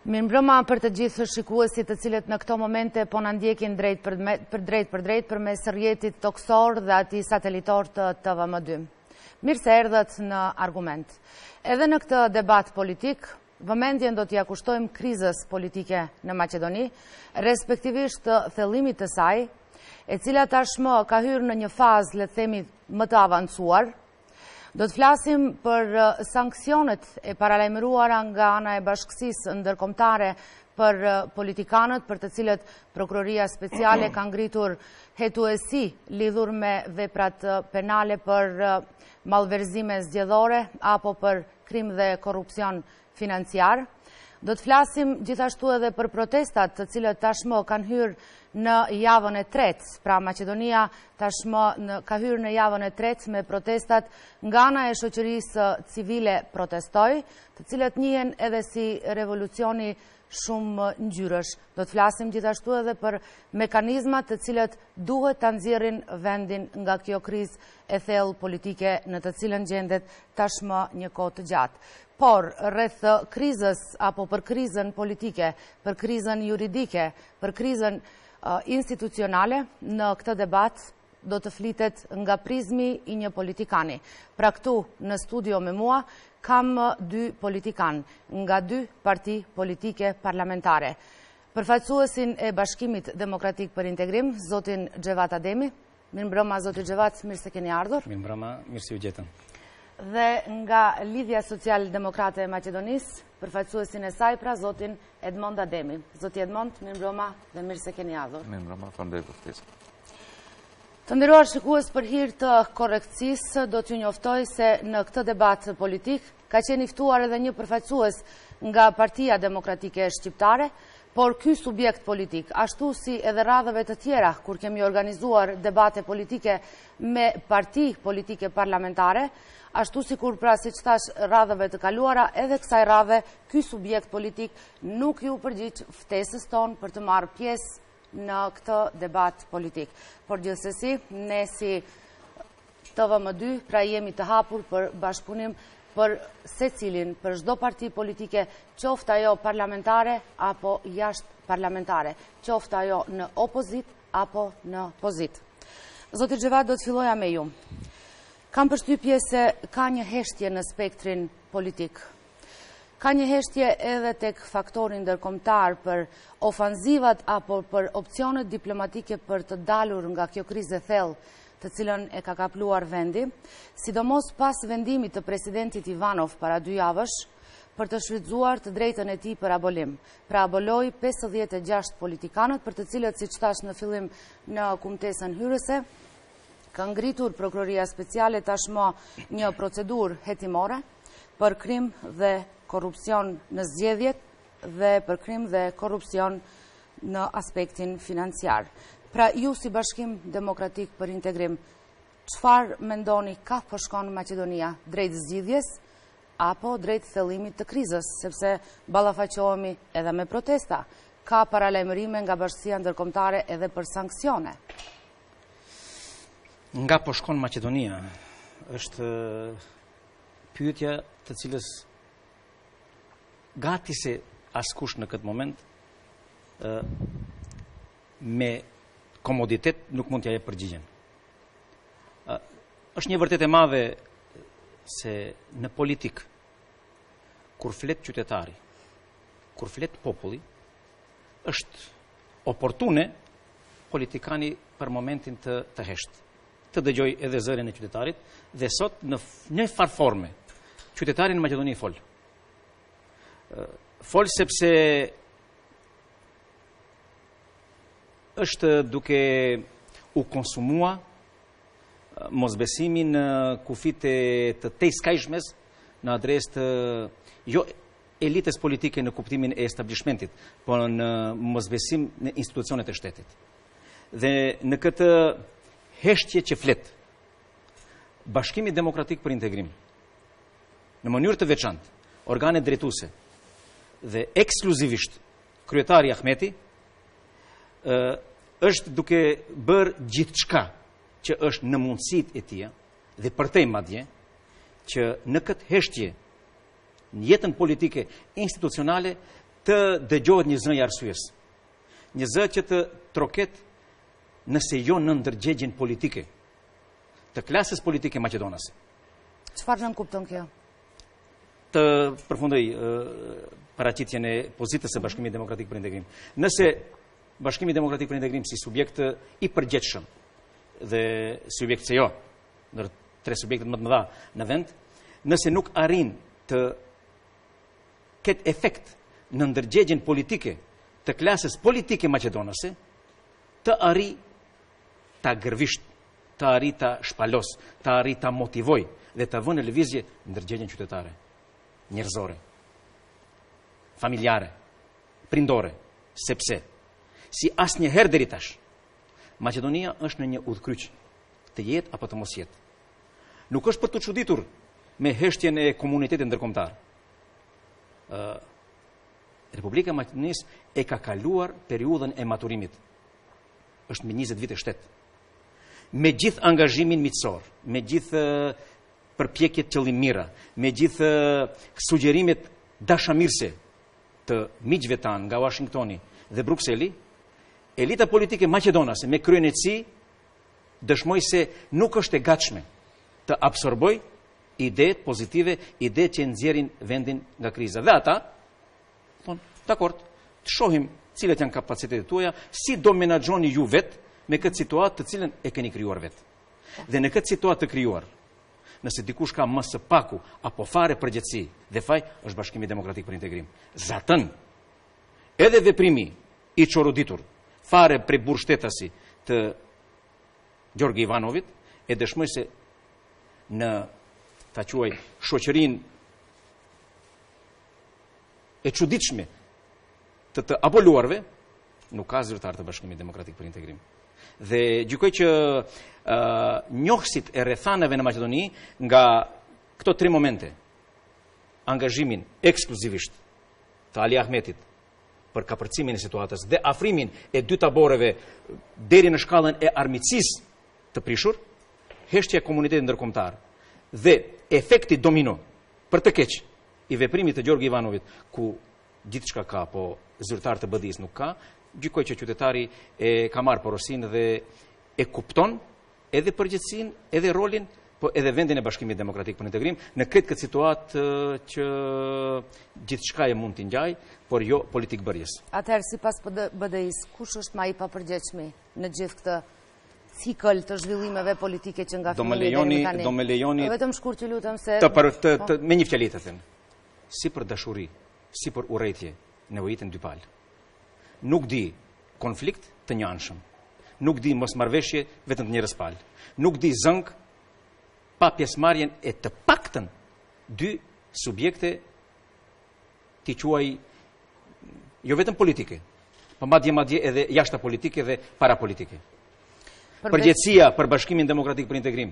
Mirëmbrëma për të gjithë shikuesit të cilët në këto momente po na ndjekin drejt për drejt përmes rrjetit toksor dhe atij satelitor të TVM2. Mirë se erdhët në Argument. Edhe në këtë debat politik, vëmendjen do t'ia kushtojmë krizës politike në Maqedoni, respektivisht të thellimit të saj, e cila tashmë ka hyrë në një fazë, le të themi, më të avancuar. Do të flasim për sanksionet e paralajmëruara nga ana e Bashkësisë Ndërkombëtare për politikanët, për të cilët Prokuroria Speciale ka ngritur hetuesi lidhur me veprat penale për mallverzime zgjedhore apo për krim dhe korrupsion financiar. Do të flasim gjithashtu edhe për protestat të cilët tashmë kanë hyrë në javën e tretë, pra Maqedonia tashmë ka hyrë në javën e tretë me protestat nga ana e shoqërisë civile protestoi, të cilët njihen edhe si revolucioni shumë ngjyrësh. Do të flasim gjithashtu edhe për mekanizmat të cilët duhet ta nxjerrin vendin nga kjo krizë e thellë politike në të cilën gjendet tashmë një kohë të gjatë. Por, rreth krizës apo për krizën politike, për krizën juridike, për krizën institucionale, në këtë debat do të flitet nga prizmi i një politikani. Pra këtu në studio me mua kam dy politikan nga dy parti politike parlamentare. Përfaqësuesin e Bashkimit Demokratik për Integrim, zotin Xhevat Ademi. Mirëmbrëma zoti Xhevat, mirë se keni ardhur. Mirëmbrëma, mirë se u gjetëm. Dhe nga Lidhja Social-Demokrate e Maqedonisë, përfaqësuesin e saj, pra zotin Edmond Ademi. Zoti Edmond, mirëmbrëma dhe mirë se keni ardhur. Mirëmbrëma, faleminderit për ftesën. Të nderuar shikues, për hir të korrekcisë, do t'ju njoftoj se në këtë debat politik ka qenë i ftuar edhe një përfaqësues nga Partia Demokratike Shqiptare, por ky subjekt politik, ashtu si edhe radhëve të tjera kur kemi organizuar debate politike me parti politike parlamentare, ashtu si kur pra si qëtash radhëve të kaluara, edhe kësaj radhe, ky subjekt politik nuk ju përgjigj ftesës tonë për të marrë pjesë në këtë debat politik. Por gjithsesi, ne si TVM2, pra jemi të hapur për bashkëpunim për secilin, për çdo parti politike, qoftë ajo parlamentare apo jashtë parlamentare, qoftë ajo në opozit apo në pozit. Zoti Xhevat, do të filloja me ju. Kam përshtypje se ka një heshtje në spektrin politik. Ka një heshtje edhe tek faktori ndërkombëtar për ofanzivat apo për opsionet diplomatike për të dalur nga kjo krizë e thellë të cilën e ka kapluar vendi, sidomos pas vendimit të presidentit Ivanov para 2 javësh për të shfrytzuar të drejtën e tij për abolim. Pra aboloi 56 politikanët për të cilët, siç thash në fillim në kumtesën hyrëse, ka ngritur Prokuroria Speciale tashmë një procedurë hetimore për krim dhe korrupsion në zgjedhjet dhe për krim dhe korrupsion në aspektin financiar. Pra ju si Bashkim Demokratik për Integrim, çfarë mendoni ka po shkon Maqedonia, drejt zgjidhjes apo drejt thellimit të krizës, sepse ballafaqohemi edhe me protesta, ka paralajmërime nga Bashkësia Ndërkombëtare edhe për sanksione? Nga po shkon Maqedonia është pyetja të cilës gati se askush në këtë moment me komoditet nuk mund t'ja jep përgjigjen. Është një vërtet e madhe se në politik, kur flet qytetari, kur flet populli, është oportune politikani për momentin të heshtë, të dëgjoj edhe zërin e qytetarit, dhe sot në një farforme, qytetarin në Maqedoni fol. Fol sepse është duke u konsumua mosbesimin në kufit të tejskajshmes në adresë të jo elitës politike në kuptimin e establishmentit, por në mosbesim në institucionet e shtetit. Dhe në këtë heshtje që flet, Bashkimi Demokratik për Integrim, në mënyrë të veçantë, organet drejtuese dhe ekskluzivisht kryetari Ahmeti, është duke bërë gjithçka që është në mundësit e tija dhe përtej madje që në këtë heshtje në jetën politike institucionale të dëgjohet një zë i arsyes. Një zë që të troket nëse jo në ndërgjegjen politike të klasës politike maqedonase. Çfarë nën kupton kjo? Të përfundoj paraqitjen e pozitës së Bashkimit Demokratik për Integrim. Nëse Bashkimi Demokratik për Integrim si subjekt i përgjithshëm dhe subjekt se jo, ndër tre subjektet më të mëdha në vend, nëse nuk arrin të ketë efekt në ndërgjegjen politike të klasës politike maqedonase, të arri ta gërvisht, të arri ta shpalos, të arri ta motivoj dhe të vënë në lëvizje ndërgjegjen qytetare, njerëzore, familjare, prindore, sepse si asnjëherë deri tash, Maqedonia është në një udhkryq, të jetë apo të mos jetë. Nuk është për të çuditur me heshtjen e komunitetit ndërkombëtar. Republika e Maqedonisë e ka kaluar periudhën e maturimit. Është me 20 vite shtet. Me gjithë angazhimin miqësor, me gjithë përpjekjet qëllimira, me gjithë sugjerimet dashamirëse të miqve tanë nga Washingtoni dhe Brukseli, elita politike maqedonase me kryenësi dëshmoi se nuk është e gatshme të absorboj idetë pozitive, idetë që nxjerrin vendin nga kriza. Dhe ata thonë, dakord, të shohim cilat janë kapacitetet tuaja, si do menaxhoni ju vetë me këtë situatë të cilën e keni krijuar vetë. Dhe në këtë situatë të krijuar, nëse dikush ka më së paku apo fare përgjegjësi dhe faj, është Bashkimi Demokratik për Integrim. Zatën, edhe veprimi i çoroditur fare prej burshtetasi të Gjorgi Ivanovit e dëshmoj se në ta quaj shoqërinë e çuditshme të aboluarve nuk ka zyrtar të Bashkimit Demokratik për Integrim. Dhe gjykoj që njohësit e rrethanave në Maqedoni nga këto tre momente, angazhimin ekskluzivisht të Ali Ahmetit për kapërcimin e situatës dhe afrimin e dy taboreve deri në shkallën e armiqësisë të prishur, heshtja e komunitetit ndërkombëtar dhe efekti domino për të keq i veprimit të Gjorgi Ivanovit, ku gjithçka ka, po zyrtar të BDI-s nuk ka, gjykoj që qytetari e ka marrë porosinë dhe e kupton edhe përgjegjësinë, edhe rolin, po edhe vendin e Bashkimit Demokratik për Integrim në këtë situatë që gjithçka e mund t'i ngjaj, por jo politik bërjes. Atëherë, sipas BDI-s, kush është më i papërgjegjshëm në gjithë këtë cikël të zhvillimeve politike që nga fillimi deri tani? Do më lejoni vetëm shkurt që lutem se me një fjalë të them. Si për dashuri, si për urrëtie, nevojiten dy palë. Nuk di konflikt të njëanshëm. Nuk di mosmarrveshje vetëm të njërës palë. Nuk di zënk pa pjesëmarrjen e të paktën dy subjekte t'i quaj jo vetëm politike, po madje edhe jashta politike dhe parapolitike. Përgjegjësia për Bashkimin Demokratik për Integrim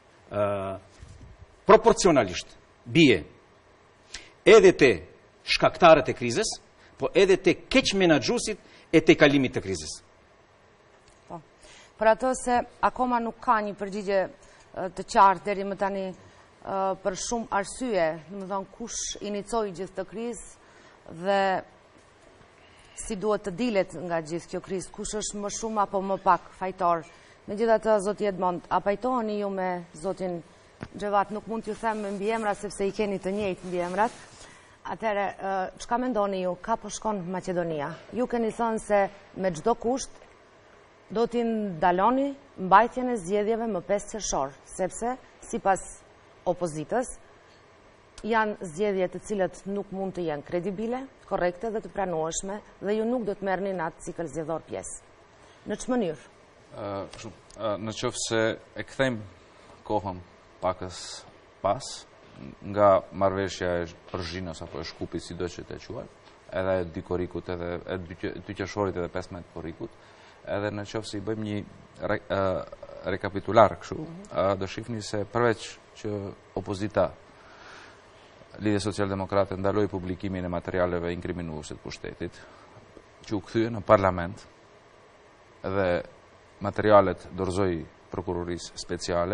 proporcionalisht bie edhe te shkaktarët e krizës, po edhe te keq menaxhuesit e te kalimit të krizës. Po. Për ato se akoma nuk ka një përgjigje të qartë deri më tani për shumë arsye, domethënë kush inicoi gjithë këtë krizë dhe si duhet të dilet nga gjithë kjo krizë, kush është më shumë apo më pak fajtor. Megjithatë, zoti Edmond, a pajtoheni ju me zotin Xhevat? Nuk mund t'ju them me mbiemra sepse i keni të njëjtë mbiemrat. Atëherë, çka mendoni ju, ka po shkon Maqedonia? Ju keni thënë se me çdo kusht do t'i ndaloni mbajtjen e zgjedhjeve më 5 qershor, sepse sipas opozitës janë zgjedhje të cilët nuk mund të jenë kredibile, korrekte dhe të pranueshme dhe ju nuk do të merrni në atë cikël zgjedhor pjesë. Në ç'më mënyrë? Në qoftë se e kthejmë kohën pakës pas nga marrëveshja e Përzhinos apo e Shkupit, sido që të quaj, edhe e dy korikut, edhe e dy qershorit edhe 15 korikut, edhe në qoftë se i bëjmë një rekapitular kështu, do shihni se përveç që opozita Lidhja Social-Demokrate ndaloi publikimin e materialeve inkriminuese të pushtetit, që u kthye në parlament dhe materialet dorëzoi prokurorisë speciale,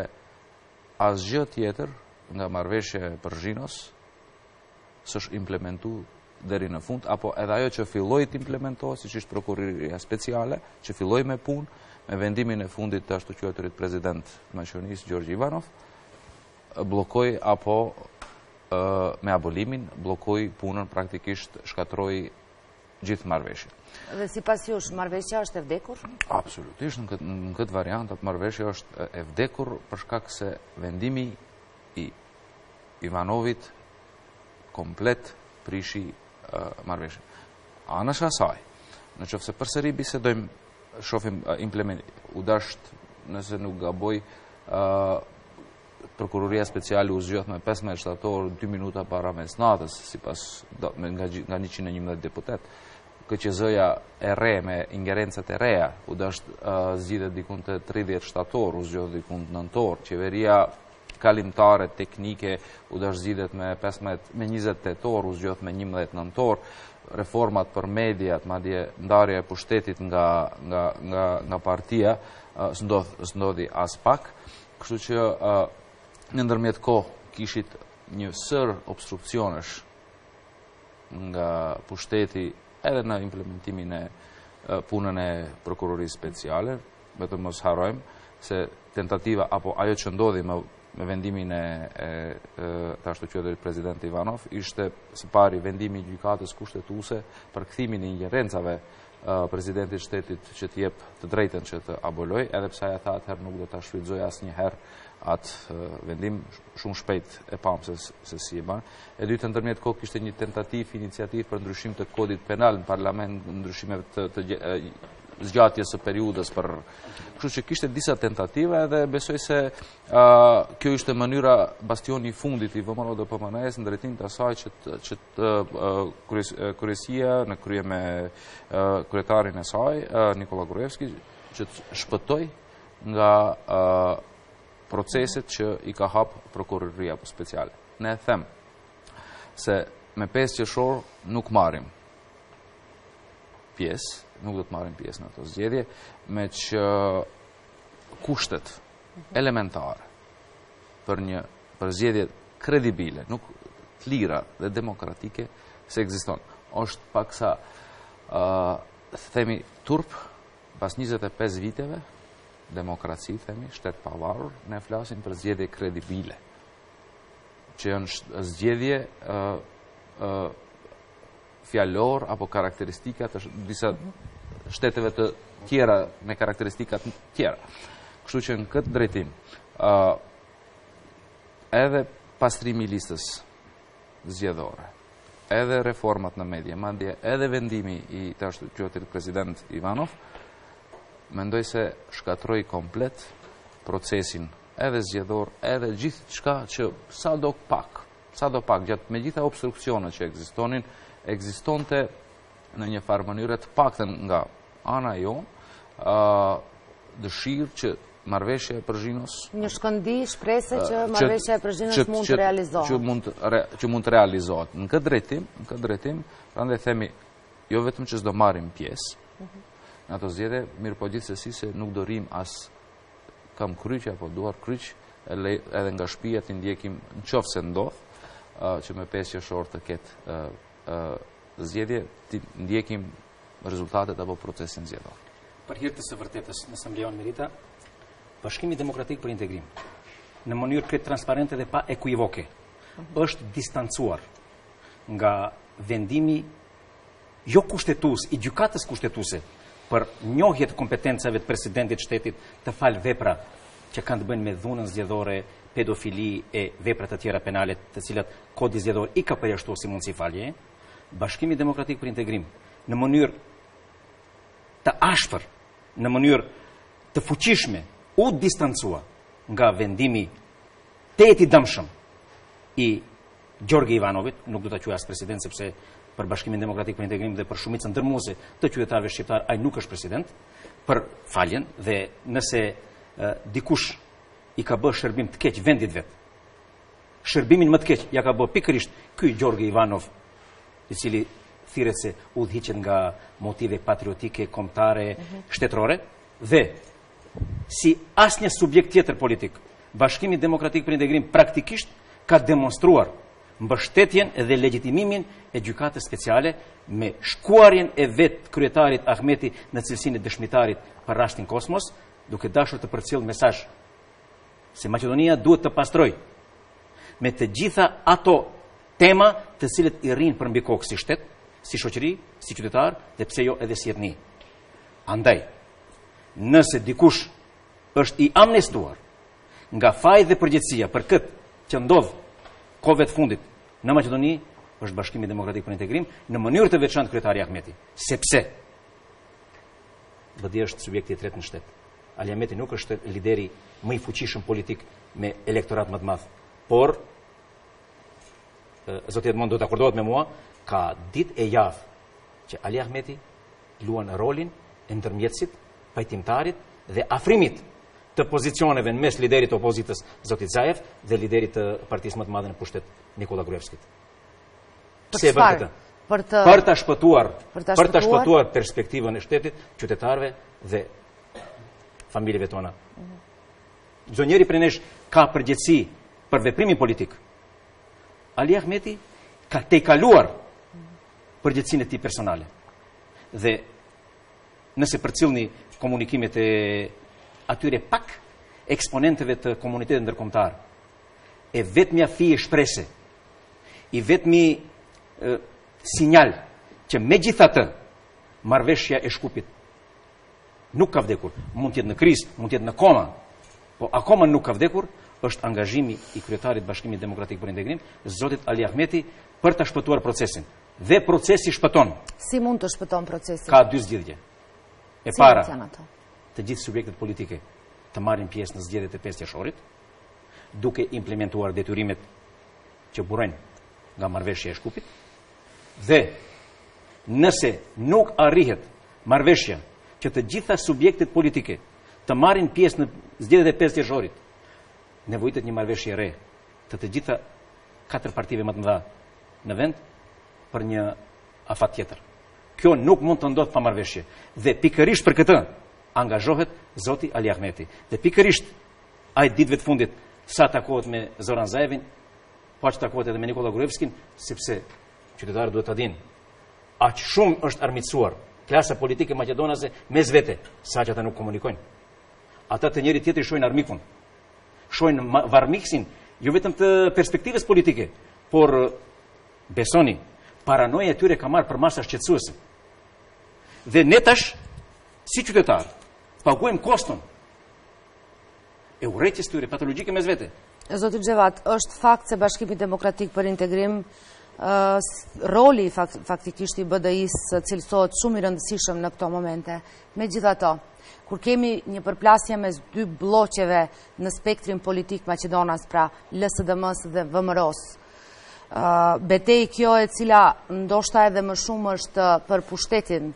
asgjë tjetër nga marrëveshja e Përzhinos s'është implementuar deri në fund, apo edhe ajo që filloi të implementohet, siç ishte prokuroria speciale, që filloi me punë, me vendimin e fundit të ashtu quajturit president të Maqedonisë, Gjorgji Ivanov, bllokoi apo me abolimin bllokoi punën, praktikisht shkatroi gjithë marrëveshjen. Dhe sipas jush, marrëveshja është e vdekur? Absolutisht, në këtë variant, marrëveshja është e vdekur për shkak se vendimi i Ivanovit komplet prishi marrëveshjen. Anësh asaj, në qoftë se përsëri bisedojmë, shohim u dasht, nëse nuk gaboj, prokuroria speciale u zgjodh me 15 shtator 2 minuta para mesnatës, sipas nga 111 deputet. KQZ-ja e re me ingerencat e reja u dasht zgjidhet dikun të 30 shtator, u zgjodh dikun të nëntor. Qeveria kalimtare teknike u dasht zgjidhet me 20 tetor, u zgjodh me 11 nëntor. Reformat për mediat, madje ndarja e pushtetit nga partia s'ndodhi as pak. Kështu që në ndërmjet kohë kishit një sër obstruksionesh nga pushteti edhe në implementimin e punën e prokurorisë speciale. Vetëm mos harrojmë se tentativa apo ajo që ndodhi me vendimin e të ashtu quajturit president Ivanov ishte së pari vendimi i gjykatës kushtetuese për kthimin e ingerencave presidentit shtetit që të jep të drejtën që të aboloj, edhe pse ajo tha atëherë nuk do ta shfrytëzoj asnjëherë atë vendim, shumë shpejt e pam se si e ban. E dytë, ndërmjet kohë kishte një tentativë, iniciativë për ndryshim të kodit penal në parlament, ndryshime të zgjatjes së periudhës për. Kështu që kishte disa tentativa dhe besoj se kjo ishte mënyra bastioni i fundit i VMRO-DPMNE-s në drejtim të asaj që kryesia në krye me kryetarin e saj, Nikola Gruevski, që të shpëtoj nga proceset që i ka hap prokuroria speciale. Ne them se me 5 qershor nuk marrim pjesë, nuk do të marrim pjesë në ato zgjedhje, me që kushtet elementare për zgjedhje kredibile, nuk të lira dhe demokratike, se ekziston. Është paksa themi turp pas 25 viteve demokraci, themi, shtet pavarur, ne flasim për zgjedhje kredibile, që janë zgjedhje fjalor apo karakteristika të disa shteteve të tjera me karakteristika të tjera. Kështu që në këtë drejtim, edhe pastrimi i listës zgjedhore, edhe reformat në media, madje edhe vendimi i të ashtu quajturit president Ivanov, mendoj se shkatroi komplet procesin edhe zgjedhor, edhe gjithë çka që sa do pak, gjatë me gjitha obstruksionet që ekzistonte në një farë mënyrë të paktën nga ana jonë, dëshirë që marrëveshja e Prizrenos, një shkëndi, shpresë që marrëveshja e Prizrenos mund të realizohet. Që mund të realizohet. Në këtë drejtim, prandaj themi, jo vetëm që s'do marrim pjesë në ato zgjedhje, mirë po gjithsesi se nuk do rrim as kam kryq apo duar kryq, edhe nga shtëpia të ndjekim nëse ndodh që me 5 qershor të ketë zgjedhje, të ndjekim rezultatet apo procesin zgjedhor. Për hir të së vërtetës, nëse më lejon Merita, Bashkimi Demokratik për Integrim, në mënyrë krejt transparente dhe pa ekuivoke, është distancuar nga vendimi jo kushtetues i gjykatës kushtetuese për njohje të kompetencave të presidentit shtetit të fal vepra që kanë të bëjnë me dhunën zgjedhore, pedofili e vepra të tjera penale, të cilat kodi zgjedhor i ka përjashtuar si mundësi falje. Bashkimi Demokratik për Integrim, në mënyrë të ashpër, në mënyrë të fuqishme, u distancua nga vendimi tetë i dëmshëm i Gjorgji Ivanovit, nuk do ta quaj as president sepse për Bashkimin Demokratik për Integrim dhe për shumicën ndërmuese të qytetarëve shqiptar ai nuk është president, për faljen dhe nëse dikush i ka bërë shërbim të keq vendit vet. Shërbimin më të keq ja ka bërë pikërisht ky Gjorgji Ivanov, i cili thirret se udhëhiqet nga motive patriotike, kombëtare, shtetërore dhe si asnjë subjekt tjetër politik, Bashkimi Demokratik për Integrim praktikisht ka demonstruar mbështetjen dhe legitimimin e gjykatës speciale me shkuarjen e vetë kryetarit Ahmeti në cilësinë e dëshmitarit për rastin Kosmos, duke dashur të përcjellë mesazh se Maqedonia duhet të pastroj me të gjitha ato tema të cilët i rrinë përmbi kokë si shtet, si shoqëri, si qytetar dhe pse jo edhe si etni. Andaj, nëse dikush është i amnestuar nga faji dhe përgjegjësia për këtë që ndodh kohëve të fundit në Maqedoni, është Bashkimi Demokratik për Integrim, në mënyrë të veçantë kryetari Ahmeti, sepse BDI është subjekti i tretë në shtet. Ali Ahmeti nuk është lideri më i fuqishëm politik me elektorat më të madh, por zoti Edmond do të akordohet me mua, ka ditë e javë që Ali Ahmeti luan rolin e ndërmjetësit, pajtimtarit dhe afrimit të pozicioneve në mes liderit të opozitës zotit Zaev dhe liderit të partisë më të madhe në pushtet Nikola Gruevskit. Pse e bën këtë? Për ta shpëtuar perspektivën e shtetit, qytetarëve dhe familjeve tona. Çdo njeri prej nesh ka përgjegjësi për veprimin politik. Ali Ahmeti ka tejkaluar përgjegjësinë e tij personale. Dhe nëse përcjellni komunikimet e atyre pak eksponentëve të komunitetit ndërkombëtar, e vetmja fije shprese, i vetmi sinjal që megjithatë marrëveshja e Shkupit nuk ka vdekur, mund të jetë në krizë, mund të jetë në koma, po akoma nuk ka vdekur, është angazhimi i kryetarit Bashkimit Demokratik për Integrim, zotit Ali Ahmeti, për të shpëtuar procesin. Dhe procesi shpëton. Si mund të shpëton procesi? Ka dy zgjidhje. E para, të gjithë subjektet politike të marrin pjesë në zgjedhjet e 5 qershorit, duke implementuar detyrimet që burojnë nga marrëveshja e Shkupit, dhe nëse nuk arrihet marrëveshja që të gjitha subjektet politike të marrin pjesë në zgjedhjet e 5 qershorit, nevojitet një marrëveshje e re të gjitha 4 partive më të mëdha në vend për një afat tjetër. Kjo nuk mund të ndodhë pa marrëveshje. Dhe pikërisht për këtë angazhohet zoti Ali Ahmeti. Dhe pikërisht ai ditëve të fundit sa takohet me Zoran Zaevin, po që takohet edhe me Nikola Gruevskin, sepse qytetarët duhet të dinë, aq shumë është armiqësuar klasa politike maqedonase mes vete, sa që ata nuk komunikojnë. Ata të njëri tjetri shohin armikun, shohin varmiksin, jo vetëm të perspektivës politike, por besoni, paranoja e tyre ka marrë për masa shqetësuese. Dhe ne tash, si qytetar, paguajmë koston e urrëties tyre patologjike mes vete. Zoti Xhevat, është fakt se Bashkimi Demokratik për Integrim, roli faktikisht i BDI-s cilësohet shumë i rëndësishëm në këto momente. Megjithatë, kur kemi një përplasje mes dy bloqeve në spektrin politik Maqedonas, pra LSDM-s dhe VMRO-s, betej kjo e cila ndoshta edhe më shumë është për pushtetin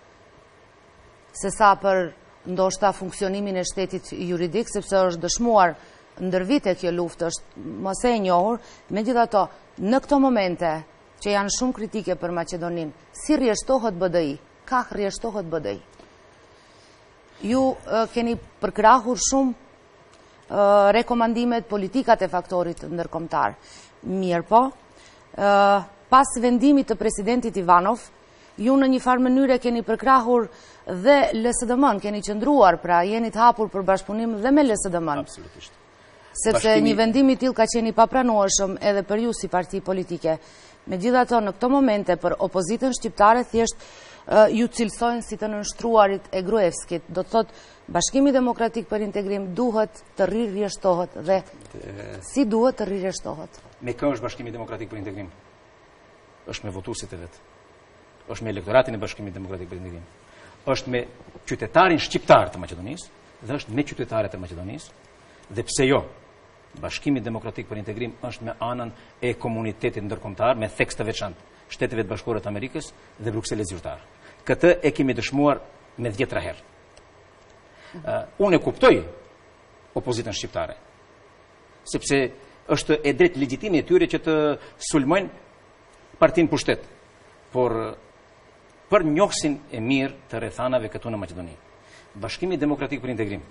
se sa për ndoshta funksionimin e shtetit juridik, sepse është dëshmuar ndër vite kjo luftë, është mos e njohur. Megjithatë, në këto momente që janë shumë kritike për Maqedoninë, si rrjeshtohet BDI? Ka rrjeshtohet BDI? Ju keni përkrahur shumë rekomandimet, politikat e faktorit ndërkombëtar. Mirë po, pas vendimit të presidentit Ivanov, ju në një farë mënyre keni përkrahur dhe LSDM-n, keni qëndruar, pra jeni të hapur për bashkëpunim dhe me LSDM-n. Absolutisht. Sepse një vendim i tillë ka qenë i papranueshëm edhe për ju si parti politike. Megjithatë, në këto momente për opozitën shqiptare thjesht ju cilësojnë si të nënshtruarit e Gruevskit. Do të thotë Bashkimi Demokratik për Integrim duhet të rirrjeshtohet dhe si duhet të rirrjeshtohet? Me kë është Bashkimi Demokratik për Integrim? Është me votuesit e vet. Është me elektoratin e Bashkimit Demokratik për Integrim. Është me qytetarin shqiptar të Maqedonisë dhe është me qytetarët e Maqedonisë. Dhe pse jo, Bashkimi Demokratik për Integrim është me anën e komunitetit ndërkombëtar, me theks të veçantë, Shteteve të Bashkuara të Amerikës dhe Brukselit zyrtar. Këtë e kemi dëshmuar me 10 herë. Unë e kuptoj opozitën shqiptare, sepse është e drejtë legjitime e tyre që të sulmojnë partinë pushtet, por për njohsin e mirë të rrethanave këtu në Maqedoni, Bashkimi Demokratik për Integrim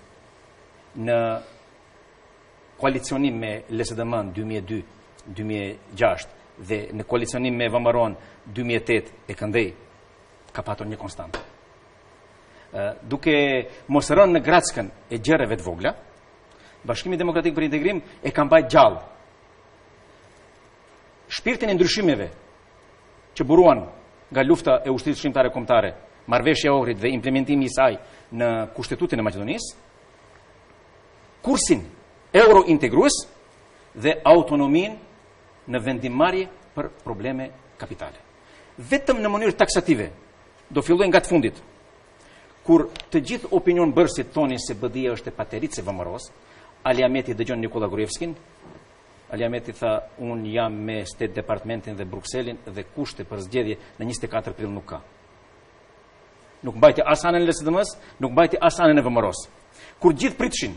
në koalicionim me LSDM 2002-2006 dhe në koalicionim me VMRO-n 2008 e këndej, ka patur një konstantë. Duke mos rënë në grackën e gjërave të vogla, Bashkimi Demokratik për Integrim e ka mbajtur gjallë shpirtin e ndryshimeve që buruan nga lufta e ushtrisë shqiptare kombëtare, marrëveshja e Ohrit dhe implementimi i saj në Kushtetutën e Maqedonisë, kursin euro-integrues dhe autonominë në vendimmarrje për probleme kapitale. Vetëm në mënyrë taksative do fillojnë nga të fundit, kur të gjithë opinion bërësit thonin se BDI është e pateritë se VMRO-s, Ali Ahmeti dëgjon Nikola Gruevskin, Ali Ahmeti tha, unë jam me State Departmentin dhe Brukselin dhe kushte për zgjedhje në 24 prill nuk ka. Nuk mbajti as anën e LSDM-s, nuk mbajti as anën e VMRO-s. Kur gjithë pritëshin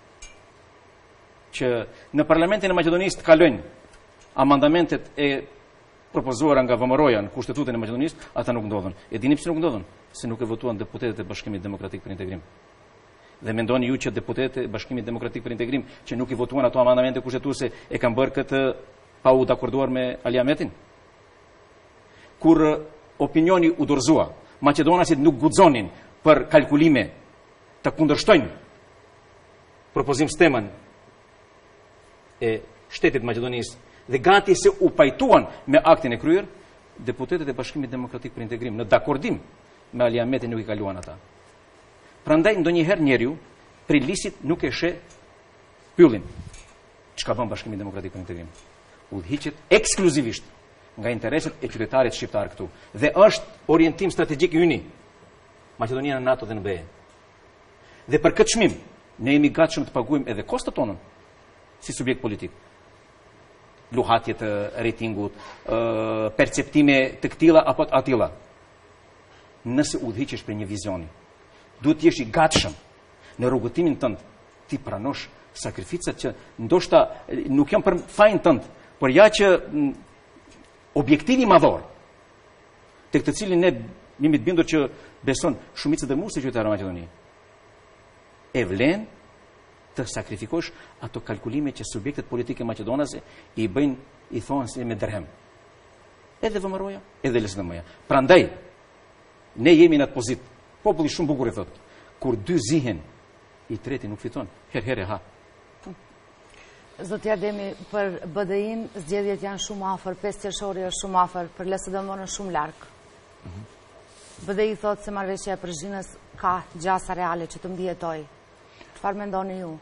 që në Parlamentin e Maqedonisë të kalojnë amandamentet e propozuara nga VMRO-ja në Kushtetutën e Maqedonisë, ata nuk ndodhen. E dini pse nuk ndodhen? Se nuk e votuan deputetët e Bashkimit Demokratik për Integrim. Dhe mendoni ju që deputetët e Bashkimit Demokratik për Integrim që nuk i votuan ato amandamente kushtetuese e kanë bërë këtë pa u dakorduar me Ali Ahmetin? Kur opinioni u dorëzua, maqedonasit nuk guxonin për kalkulime të kundërshtojnë propozimstemën e shtetit Maqedonisë dhe gati se u pajtuan me aktin e kryer, deputetët e Bashkimit Demokratik për Integrim në dakordim me Ali Ahmetin nuk i kaluan ata. Prandaj ndonjëherë njeriu pri lisit nuk e sheh pyllin. Çka bën Bashkimi Demokratik për Integrim? Udhëhiqet ekskluzivisht nga intereset e qytetarit shqiptar këtu dhe është orientim strategjik i yni Maqedonia në NATO dhe në BE. Dhe për këtë çmim ne jemi gatshëm të paguajmë edhe kostot tonën si subjekt politik. Luhatje të ratingut, perceptime të këtilla apo të atilla. Nëse udhëhiqesh për një vizioni, duhet të jesh i gatshëm në rrugëtimin tënd ti pranosh sakrificat që ndoshta nuk janë për fajin tënd, por ja që objektivi madhor tek të cilin ne jemi të bindur që beson shumica e mësuesve qytetarë Maqedonisë, e vlen të sakrifikosh ato kalkulime që subjektet politike maqedonase i bëjnë, i thonë se me dërhem. Edhe VMRO-ja, edhe LSDM-ja. Prandaj ne jemi në atë pozitë. Populli shumë bukur e thot, kur dy zihen, i treti nuk fiton, herë ha. Zoti Ademi, për BDI-n zgjedhjet janë shumë afër, 5 qershori është shumë afër, për LSDM-n është shumë larg. BDI thot se marrëveshja e Prishtinës ka gjasa reale që të mbijetoj. Çfarë mendoni ju?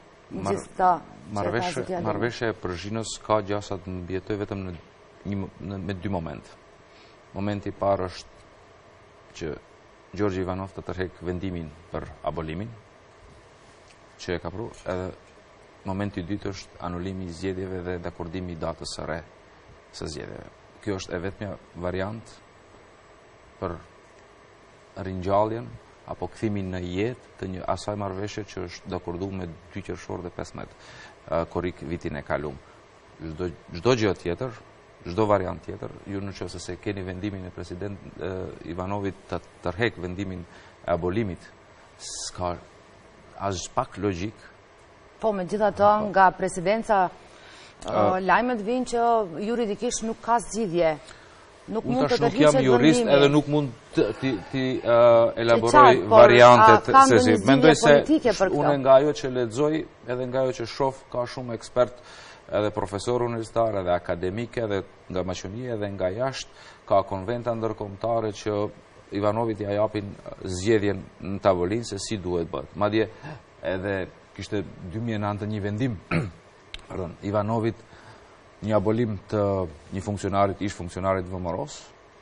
Marrëveshja e Prishtinës ka gjasa të mbijetoj vetëm me dy moment. Momenti i parë është që Gjorgji Ivanov të tërhek vendimin për abolimin, që e ka pru, edhe momenti i dytë është anulimi i zgjedhjeve dhe dakordimi i datës së re së zgjedhjeve. Kjo është e vetmja variant për ringjalljen apo kthimin në jetë të një asaj marrëveshje që është dakorduar me 2 qershor dhe 15 korrik vitin e kaluar. Çdo gjë tjetër, çdo variant tjetër, ju nëse se keni vendimin e president Ivanovit të tërheq vendimin e abolimit, s'ka as pak logjik. Po, megjithatë nga presidenca lajmet vinë që juridikisht nuk ka zgjidhje. Nuk mund të nuk jam jurist edhe nuk mund të elaboroj variantet se si. Mendoj se unë nga ajo që lexoj edhe nga ajo që shoh ka shumë ekspert edhe profesor universitar, edhe akademik, edhe nga Maqedonia, edhe nga jashtë, ka konventa ndërkombëtare që Ivanovit ja japin zgjedhjen në tavolinë se si duhet bëhet. Madje edhe kishte 2009 një vendim, pardon, Ivanovit një abolim të një funksionarit, ish funksionarit VMRO-s,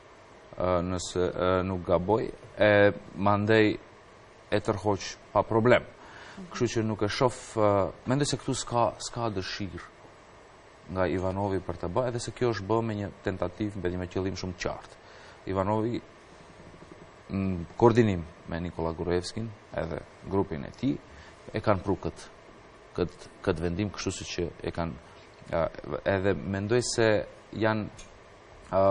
nëse nuk gaboj, e mandej e tërhoq pa problem. Kështu që nuk e shoh, mendoj se këtu s'ka dëshirë nga Ivanovi për të bërë, edhe se kjo është bërë me një tentativë me qëllim shumë qartë. Ivanovi në koordinim me Nikola Gruevskin edhe grupin e tij e kanë pru këtë vendim, kështu si që e kanë edhe mendoj se janë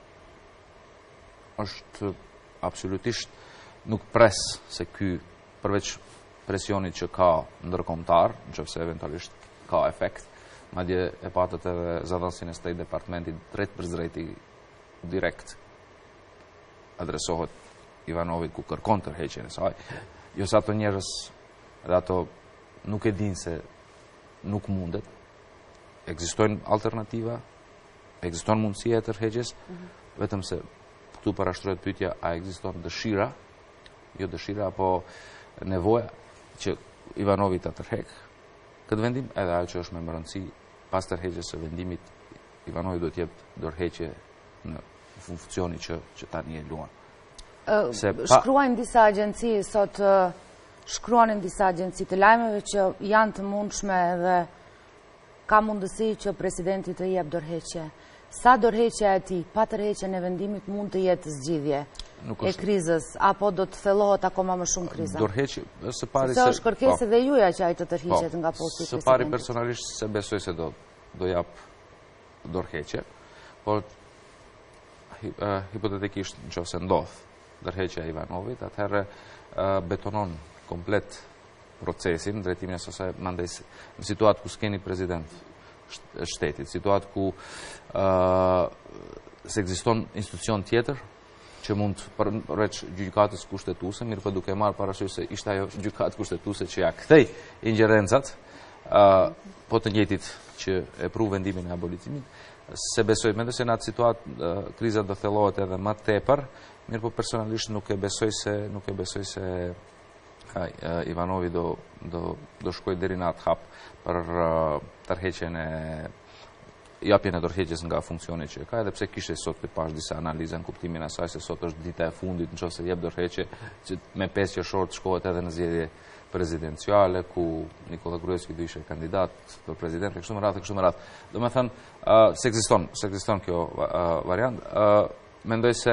është absolutisht nuk pres se ky përveç presionit që ka ndërkombëtar, nëse eventualisht ka efekt, madje e patët edhe zëdhënësin e State Departmentit drejt për drejti direkt adresohet Ivanovit ku kërkon tërheqjen e saj. Jo sa ato njerëz dhe ato nuk e dinë se nuk mundet. Ekzistojnë alternativa, ekziston mundësia e tërheqjes, vetëm se këtu parashtrohet pyetja, a ekziston dëshira, jo dëshira, apo nevoja që Ivanovi ta tërheq këtë vendim, edhe ajo që është më e rëndësi, pas tërheqjes së vendimit, Ivanovi do të jep dorëheqje në funksioni që tani e luan. Shkruajnë disa agjenci sot, shkruanin disa agjenci të lajmeve që janë të mundshme dhe ka mundësi që presidenti të jep dorëheqje. Sa dorëheqja e tij pa tërheqjen e vendimit mund të jetë zgjidhje e krizës, apo do të thellohet akoma më shumë kriza? Dorëheqje, së pari se është kërkesë dhe juaja që ai të tërhiqet nga posti i presidentit. Së pari personalisht se besoj se do jap dorëheqje, por hipotetikisht nëse ndodh tërheqja e Ivanovit, atëherë betonon komplet procesin, drejtimin e asaj mandej në situatë ku s'keni president shtetit, situatë ku se ekziston institucion tjetër që mund përveç gjykatës kushtetuese, mirë po duke marrë parasysh se ishte ajo gjykatë kushtetuese që ja kthej ingjerencat, po të njëjtit që e pru vendimin e abolicimit, se besoj mendoj se në atë situatë kriza do thellohet edhe më tepër, mirë po personalisht nuk e besoj se Ivanovi do shkoj deri në atë hap për tërheqjen e japjen e dorëheqjes nga funksioni që ka, edhe pse kishte sot të pash disa analiza në kuptimin e asaj se sot është dita e fundit nëse jep dorëheqje, që me 5 qershor të shkohet edhe në zgjedhje prezidenciale ku Nikola Gruevski do ishte kandidat për president e kështu me radhë. Domethënë se ekziston kjo variant, mendoj se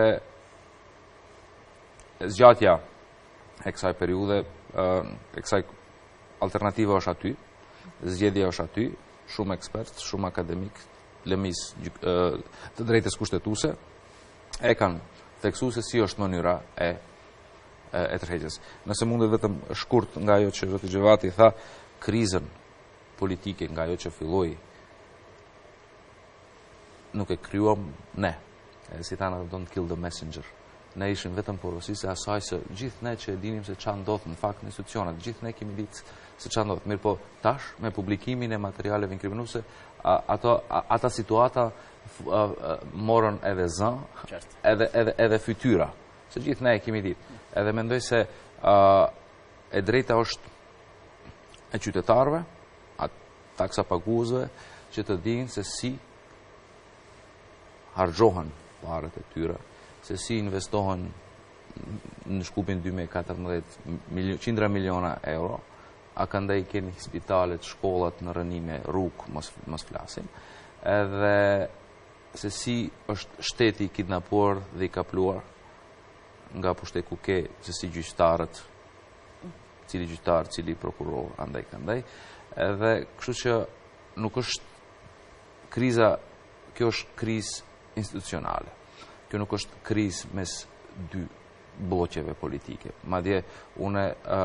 zgjatja e kësaj periudhe, e kësaj alternativa është aty, zgjedhja është aty, shumë ekspert, shumë akademik, lëmis të drejtës kushtetuese e kanë theksuar se si është mënyra e tërheqjes. Nëse mundet vetëm shkurt nga ajo që Zoti Xhevati tha, krizën politike nga ajo që filloi nuk e krijuam ne. Si thanë, don't kill the messenger. Ne ishim vetëm porosisë e asaj se gjithë ne që e dinim se ç'a ndodh në fakt në institucionet, gjithë ne kemi ditë se ç'a ndodh. Mirë po tash me publikimin e materialeve inkriminuese, ata situata morën edhe zë, edhe fytyra. Se gjithë ne e kemi ditë. Edhe mendoj se e drejta është e qytetarëve, taksa paguesve, që të dinë se si harxhohen parat e tyre, se si investohen në shkupin 2014 100 miliona euro, a këndaj keni spitalet, shkollat në rënime, rrugë, mos flasim, edhe se si është shteti kidnapuar dhe i kapluar nga pushtet ku ke se si gjyqtarët, cili gjyqtar, cili prokuror, andaj këndaj, edhe kështu që nuk është kriza, kjo është krizë institucionale. Kjo nuk është krizë mes dy bloqeve politike. Madje une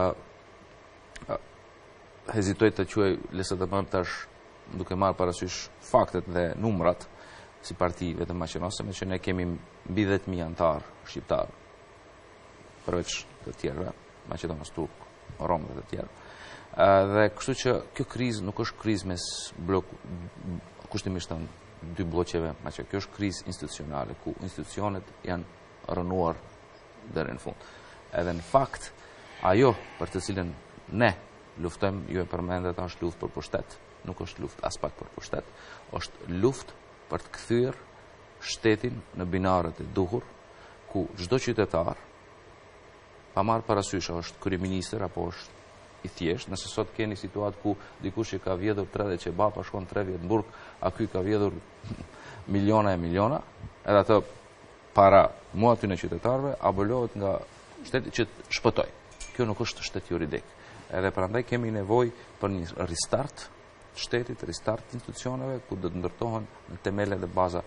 hezitoj të quaj LSDM tash duke marrë parasysh faktet dhe numrat si parti vetëm maqedonase, me që ne kemi mbi 10.000 antar shqiptar përveç të tjerëve, Maqedonas, Turk, Rom dhe të tjerë. Dhe kështu që kjo krizë nuk është krizë mes kushtimisht të dy bloqeve, kjo është krizë institucionale, ku institucionet janë rënuar deri në fund. Edhe në fakt, ajo për të cilën ne luftojmë, ju e përmendet, është luftë për pushtet, nuk është luftë as pak për pushtet, është luftë për të kthyer shtetin në binarët e duhur, ku çdo qytetar, pa marrë parasysh është kryeministër apo është i thjesht, nëse sot keni situatë ku dikush që ka vjedhur 30 qebapa shkon 3 vjet në burg, a ky ka vjedhur miliona e miliona, edhe atë para mua aty në qytetarëve abolohet nga shteti që shpëtoj. Kjo nuk është shtet juridik. Edhe prandaj kemi nevojë për një ristart shtetit, ristart institucioneve ku do të ndërtohen në temele dhe baza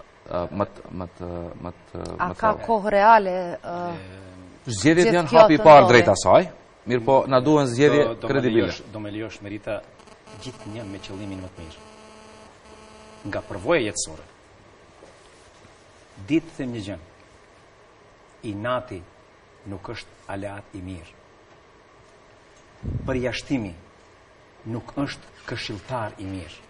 A ka kohë reale? Zgjedhjet janë hapi i parë drejt asaj. Mirë po, na duhen zgjedhje kredibile. Do me lejosh Merita gjithnjë me qëllimin më të mirë. nga përvoja jetësore. Ditë them një gjë. Inati nuk është aleat i mirë. Përjashtimi nuk është këshilltar i mirë.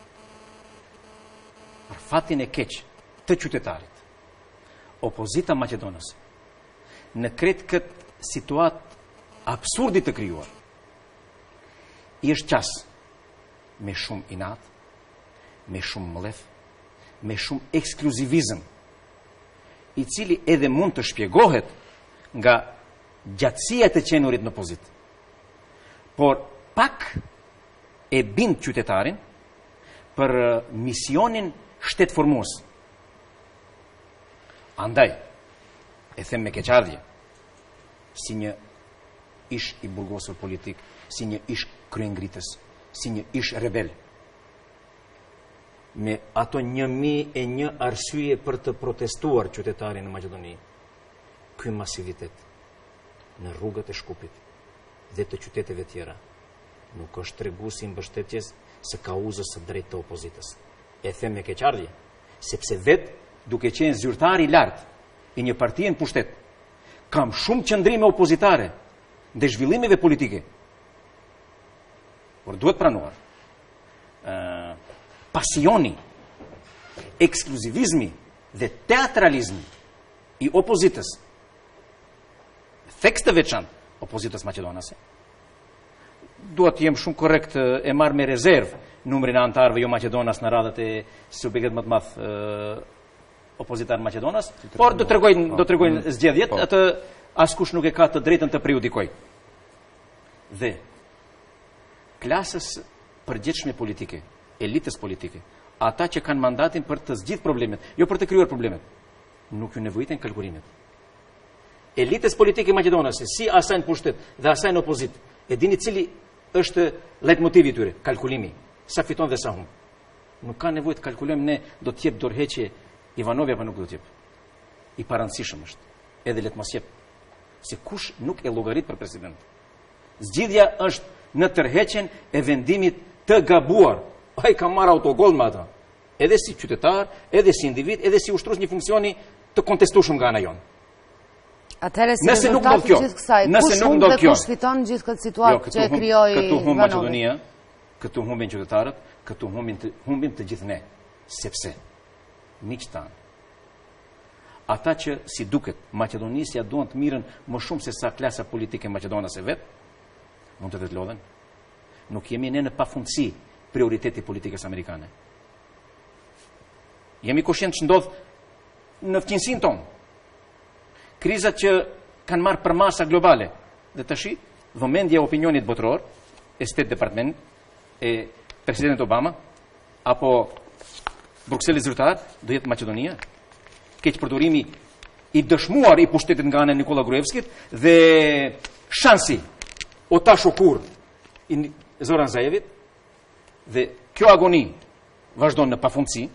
Për fatin e keq të qytetarit, opozita maqedonase, në kretë këtë situatë absurdi të krijuar, i është qas me shumë inat, me shumë mlef, me shumë ekskluzivizëm, i cili edhe mund të shpjegohet nga gjatësia të qenurit në pozitë. Por pak e bind qytetarin për misionin shtetformues. Andaj, e them me keqardhje, si një ish i burgosur politik, si një ish kryengritës, si një ish rebel, me ato 1001 arsye për të protestuar qytetarin në Maqedoni, ky masivitet në rrugët e Shkupit dhe të qyteteve tjera nuk është treguesi i mbështetjes së kauzës së drejtë të opozitës. E them me keqardhje, sepse vetë duke qenë zyrtar i lartë i një partie në pushtet, kam shumë qëndrime opozitare dhe zhvillimeve politike. Por duhet pranuar pasioni, ekskluzivizmi dhe teatralizmi i opozitës, theks të veçantë opozitës maqedonase. Duhet jem shumë korrekt, e marr me rezervë numrin e antarëve jo maqedonas në radhët e subjektit më të madh opozitar maqedonas, por do tregojnë zgjedhjet, atë askush nuk e ka të drejtën të prejudikoj. Dhe klasës përgjithshme politike, elitës politike, ata që kanë mandatin për të zgjidhur problemet, jo për të krijuar problemet, nuk ju nevojiten kalkulimet. Elitës politike maqedonase, si asaj në pushtet dhe asaj në opozit, e dini cili është leitmotivi i tyre, kalkulimi, sa fiton dhe sa humb. Nuk ka nevojë të kalkulojmë ne do të jep dorëheqje Ivanovi apo nuk do të jep. I parancishëm është, edhe le të mos jep, se kush nuk e llogarit për president. Zgjidhja është në tërheqjen e vendimit të gabuar. Ai ka marrë autogol me ata, edhe si qytetar, edhe si individ, edhe si ushtrues një funksioni të kontestueshëm nga ana jonë. Atëherë si rezultat të gjithë kësaj, kush humb dhe kush fiton gjithë këtë situatë që e krijoi Ivanovi? Këtu humbin qytetarët, këtu humbim të gjithë ne, sepse miqtë tanë, ata që si duket Maqedonisja duan të mirën më shumë se sa klasa politike maqedonase vetë, mund të vetë lodhen. Nuk jemi ne në pafundësi prioriteti politikës amerikane. Jemi koshient që ndodhë në fqinësin tonë. Krizat që kanë marrë për masa globale, dhe të shi, vëmendja e opinionit botëror, e State Department, e President Obama, apo Bruxelles zyrtar, do jetë Maqedonia, keq përdorimi i dëshmuar i pushtetit nga ana e Nikola Gruevskit dhe shansi o ta shokur i Zoran Zaevit, dhe kjo agoni vazhdon në pafundësi,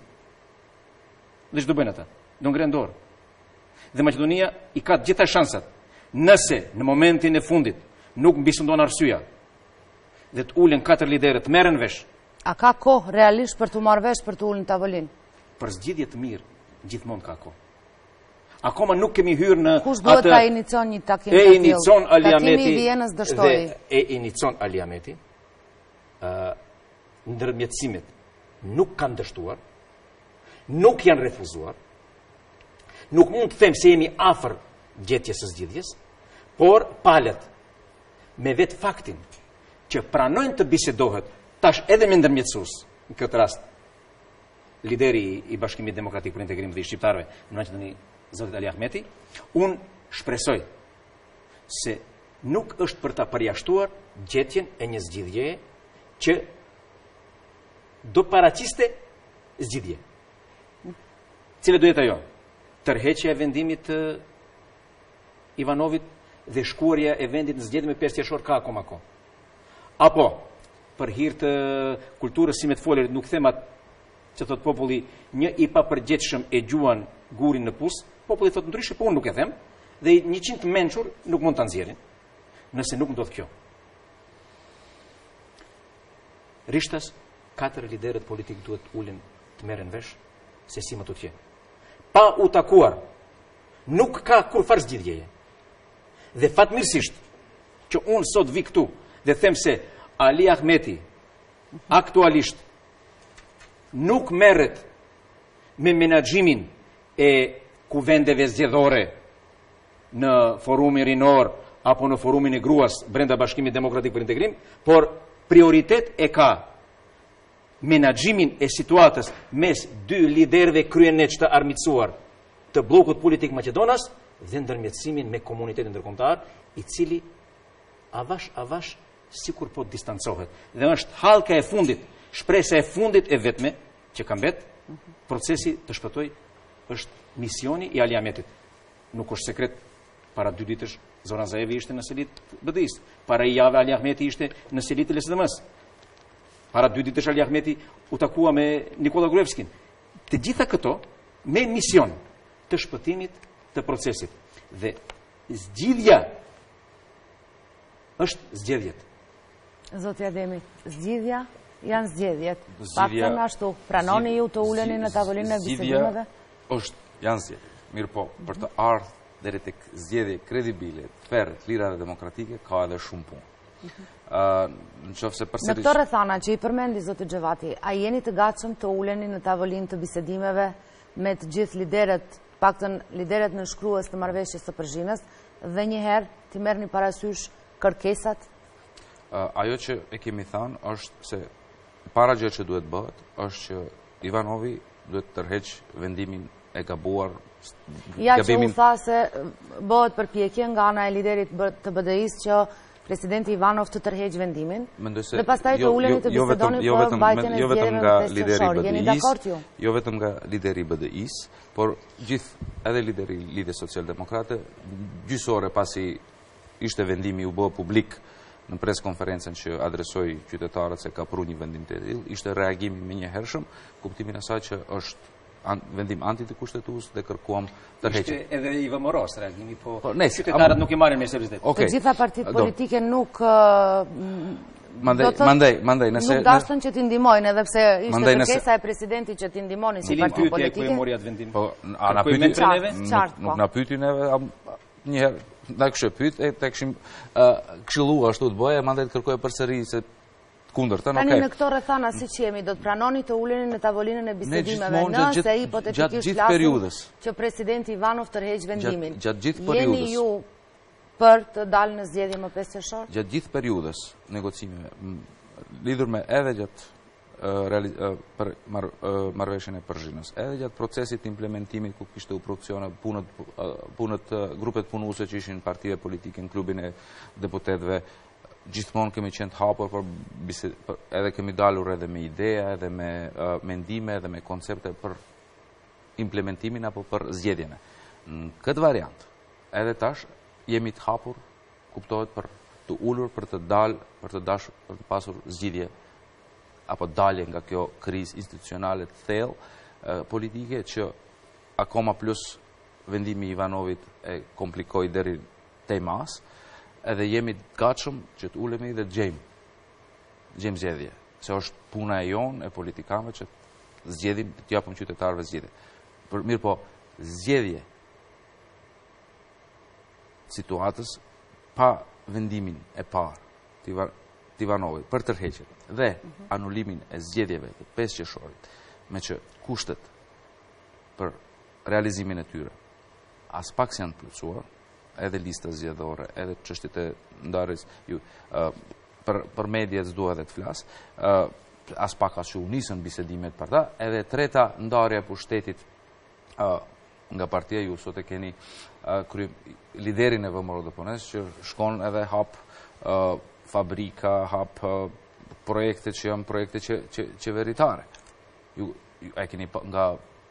dhe ç'do bëjnë ata? Do ngrenë dorë. Dhe Maqedonia i ka të gjitha shansat, nëse në momentin e fundit nuk mbisundon arsyeja dhe të ulen 4 liderët të merren vesh. A ka kohë realisht për të marrë vesh për të ulën në tavolinë? Për zgjidhje të mirë, gjithmonë ka kohë. Akoma nuk kemi hyrë në kush duhet ta inicion një takim të tillë? Takimi i Vienës dështoi. E inicion Ali Ahmeti. Ndërmjetësimet nuk kanë dështuar, nuk janë refuzuar. Nuk mund të them se jemi afër gjetjes së zgjidhjes, por palët me vetë faktin që pranojnë të bisedohet tash edhe me ndërmjetësues, në këtë rast lideri i Bashkimit Demokratik për Integrim dhe i shqiptarëve në Maqedoni, Zotit Ali Ahmeti, unë shpresoj se nuk është për ta përjashtuar gjetjen e një zgjidhje që do paraqiste zgjidhje. Cile do jetë ajo? Tërheqja e vendimit të Ivanovit dhe shkuarja e vendit në zgjedhje me 5 qershor ka akoma kohë. Apo për hir të kulturës si me të folërit nuk them atë që thot populli një i papërgjegjshëm e gjuan gurin në pus, populli thot ndryshe, po unë nuk e them, dhe 100 mençur nuk mund ta nxjerrin. Nëse nuk ndodh kjo. Rishtas, 4 liderët politik duhet ulen të merren vesh se si më të tje. Pa u takuar, nuk ka kur farë zgjidhjeje. Dhe fatmirësisht, që unë sot vi këtu dhe them se Ali Ahmeti aktualisht nuk merret me menaxhimin e kuvendeve zgjedhore në forumin rinor apo në forumin e gruas brenda Bashkimit Demokratik për Integrim, por prioritet e ka menaxhimin e situatës mes dy liderëve kryeneç të armiqësuar të bllokut politik Maqedonas dhe ndërmjetësimin me komunitetin ndërkombëtar, i cili avash sikur po distancohet. Dhe është hallka e fundit, shpresa e fundit e vetme që ka mbet, procesi të shpëtoj është misioni i Ali Ahmetit. Nuk është sekret, para 2 ditësh Zoran Zaevi ishte në selit BDI-s, para i jave Ali Ahmeti ishte në selit të LSDM-s. Para 2 ditësh Ali Ahmeti u takua me Nikola Gruevskin. Të gjitha këto me mision të shpëtimit të procesit. Dhe zgjidhja është zgjedhjet. Zoti Ademi, zgjidhja janë zgjedhjet. Paktën ashtu, pranoni ju të uleni në tavolinën e bisedimeve? Janë zgjedhje. Mirë po, për të ardhur deri tek zgjedhje kredibile, ferë, të lira dhe demokratike, ka edhe shumë punë. Në këto rrethana që i përmendi zoti Xhevati, a jeni të gatshëm të uleni në tavolinë të bisedimeve me të gjithë liderët, paktën liderët nënshkrues të marrëveshjes së Përzhinës, dhe njëherë të merrni parasysh kërkesat? Ajo që e kemi thënë është se para gjë që duhet bëhet është që Ivanovi duhet tërheq vendimin e gabuar. Ja që u tha se bëhet përpjekje nga ana e liderit të BDI-s që presidenti Ivanov të tërheq vendimin, dhe pastaj të uleni të bisedoni për mbajtjen e zgjedhjeve në 5 qershor. Jeni dakord ju? Jo vetëm nga lideri i BDI-s, por gjithë edhe lideri i Lidhjes Socialdemokrate, gjysore pasi ishte vendimi u bë publik në preskonferencën që adresoi qytetarët se ka pru një vendim të tillë, ishte reagimi menjëhershëm, kuptimin asaj që është vendim anti të kushtetues dhe kërkuam tërheqje. Ishte edhe i vëmoros reagimi, po qytetarët nuk i marrin me seriozisht. Të gjitha partitë politike nuk nuk dashën që t'i ndihmojnë, edhe pse ishte kërkesa e presidentit që t'i ndihmonin si parti politike. Ku e mori atë vendim? Po, nuk na pyeti neve një herë. Da kështë e pyet, të këshim këshillu ashtu të bëje, mandej të kërkoj përsëri se kundërtën, Tani në këto rrethana si që jemi, do të pranoni të uleni në tavolinën e bisedimeve, nëse hipotetikisht flasim që presidenti Ivanov tërheq vendimin. Jeni ju për të dalë në zgjedhje më 5 qershor? Gjatë gjithë periudhës negocimeve, lidhur me edhe gjatë për marrëveshjen e Përzhinës, edhe gjatë procesit të implementimit ku kishte u produksione punët grupet punuese që ishin partive politike në klubin e deputetëve, gjithmonë kemi qenë të hapur për edhe kemi dalur edhe me ideja, edhe me mendime, edhe me koncepte për implementimin apo për zgjedhjen. Në këtë variant, edhe tash jemi të hapur, kuptohet për të ulur, për të dalë, për të pasur zgjidhje apo dalje nga kjo krizë institucionale të thellë politike që akoma plus vendimi i Ivanovit e komplikoi deri te mas, edhe jemi të gatshëm që të ulemi dhe të gjejmë zgjedhje, se është puna e jonë e politikanëve që zgjedhim të japim qytetarëve zgjedhje. Por mirë po, zgjedhje situatës pa vendimin e parë të Ivanovit për tërheqjen dhe anulimin e zgjedhjeve të 5 qershorit, me që kushtet për realizimin e tyre as pak janë plotësuar, edhe lista zgjedhore, edhe çështjet e ndarjes për mediat s'dua edhe të flas, as pak as që u nisën bisedimet për ta, edhe treta ndarja e pushtetit nga partia ju sot e keni liderin e VMRO-DS që shkon edhe hap fabrika, hap projekte që janë projekte qeveritare. Ju e keni nga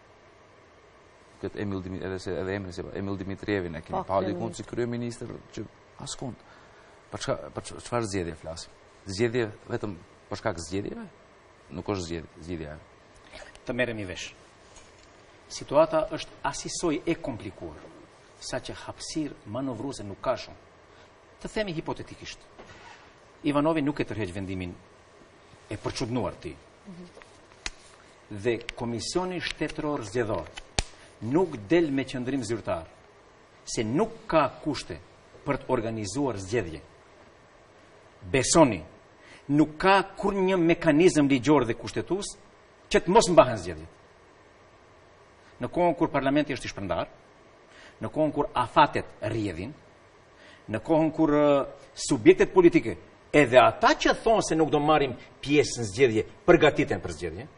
këtë Emil Dimitrievin e keni pa dikun si kryeministër që askund. Për çfarë zgjedhje flasim? Zgjedhje vetëm për shkak zgjedhjeve? Nuk është zgjedhja. Të merremi vesh. Situata është asisoj e komplikuar, sa që hapësirë manovruese nuk ka shumë. Të themi hipotetikisht. Ivanovi nuk e tërheq vendimin e përçudnuar ti. dhe Komisioni Shtetëror Zgjedhor nuk del me qëndrim zyrtar, se nuk ka kushte për të organizuar zgjedhje, besoni, nuk ka kur një mekanizëm ligjor dhe kushtetues që të mos mbahen zgjedhjet. Në kohën kur parlamenti është i shpërndar, në kohën kur afatet rrjedhin, në kohën kur subjektet politike, edhe ata që thonë se nuk do marrim pjesë në zgjedhje, përgatiten për zgjedhje,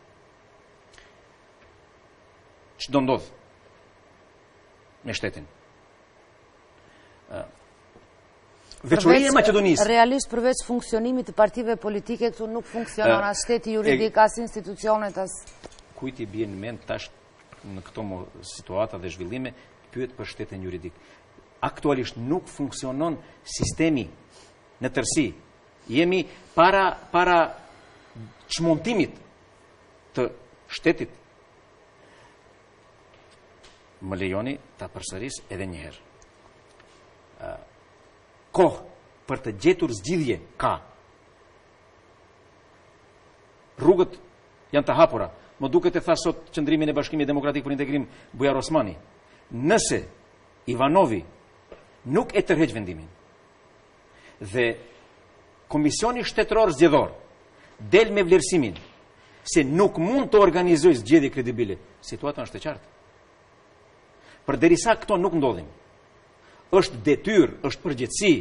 ç'do ndodh me shtetin? Veçoria e Maqedonisë. Realisht përveç funksionimit të partive politike këtu nuk funksionon as shteti juridik, as institucionet, as... Kujt i bie në mend tash në këto situata dhe zhvillime pyet për shtetin juridik. Aktualisht nuk funksionon sistemi në tërësi. Jemi para çmontimit të shtetit. Më lejoni ta përsëris edhe një herë. Kohë për të gjetur zgjidhje ka. Rrugët janë të hapura. Më duket e tha sot qëndrimin e Bashkimit Demokratik për Integrim Bujar Osmani. Nëse Ivanovi nuk e tërheq vendimin dhe Komisioni Shtetëror Zgjedhor del me vlerësimin se nuk mund të organizojë zgjedhje kredibile, situata është e qartë. Përderisa këto nuk ndodhin, është detyrë, është përgjegjësi,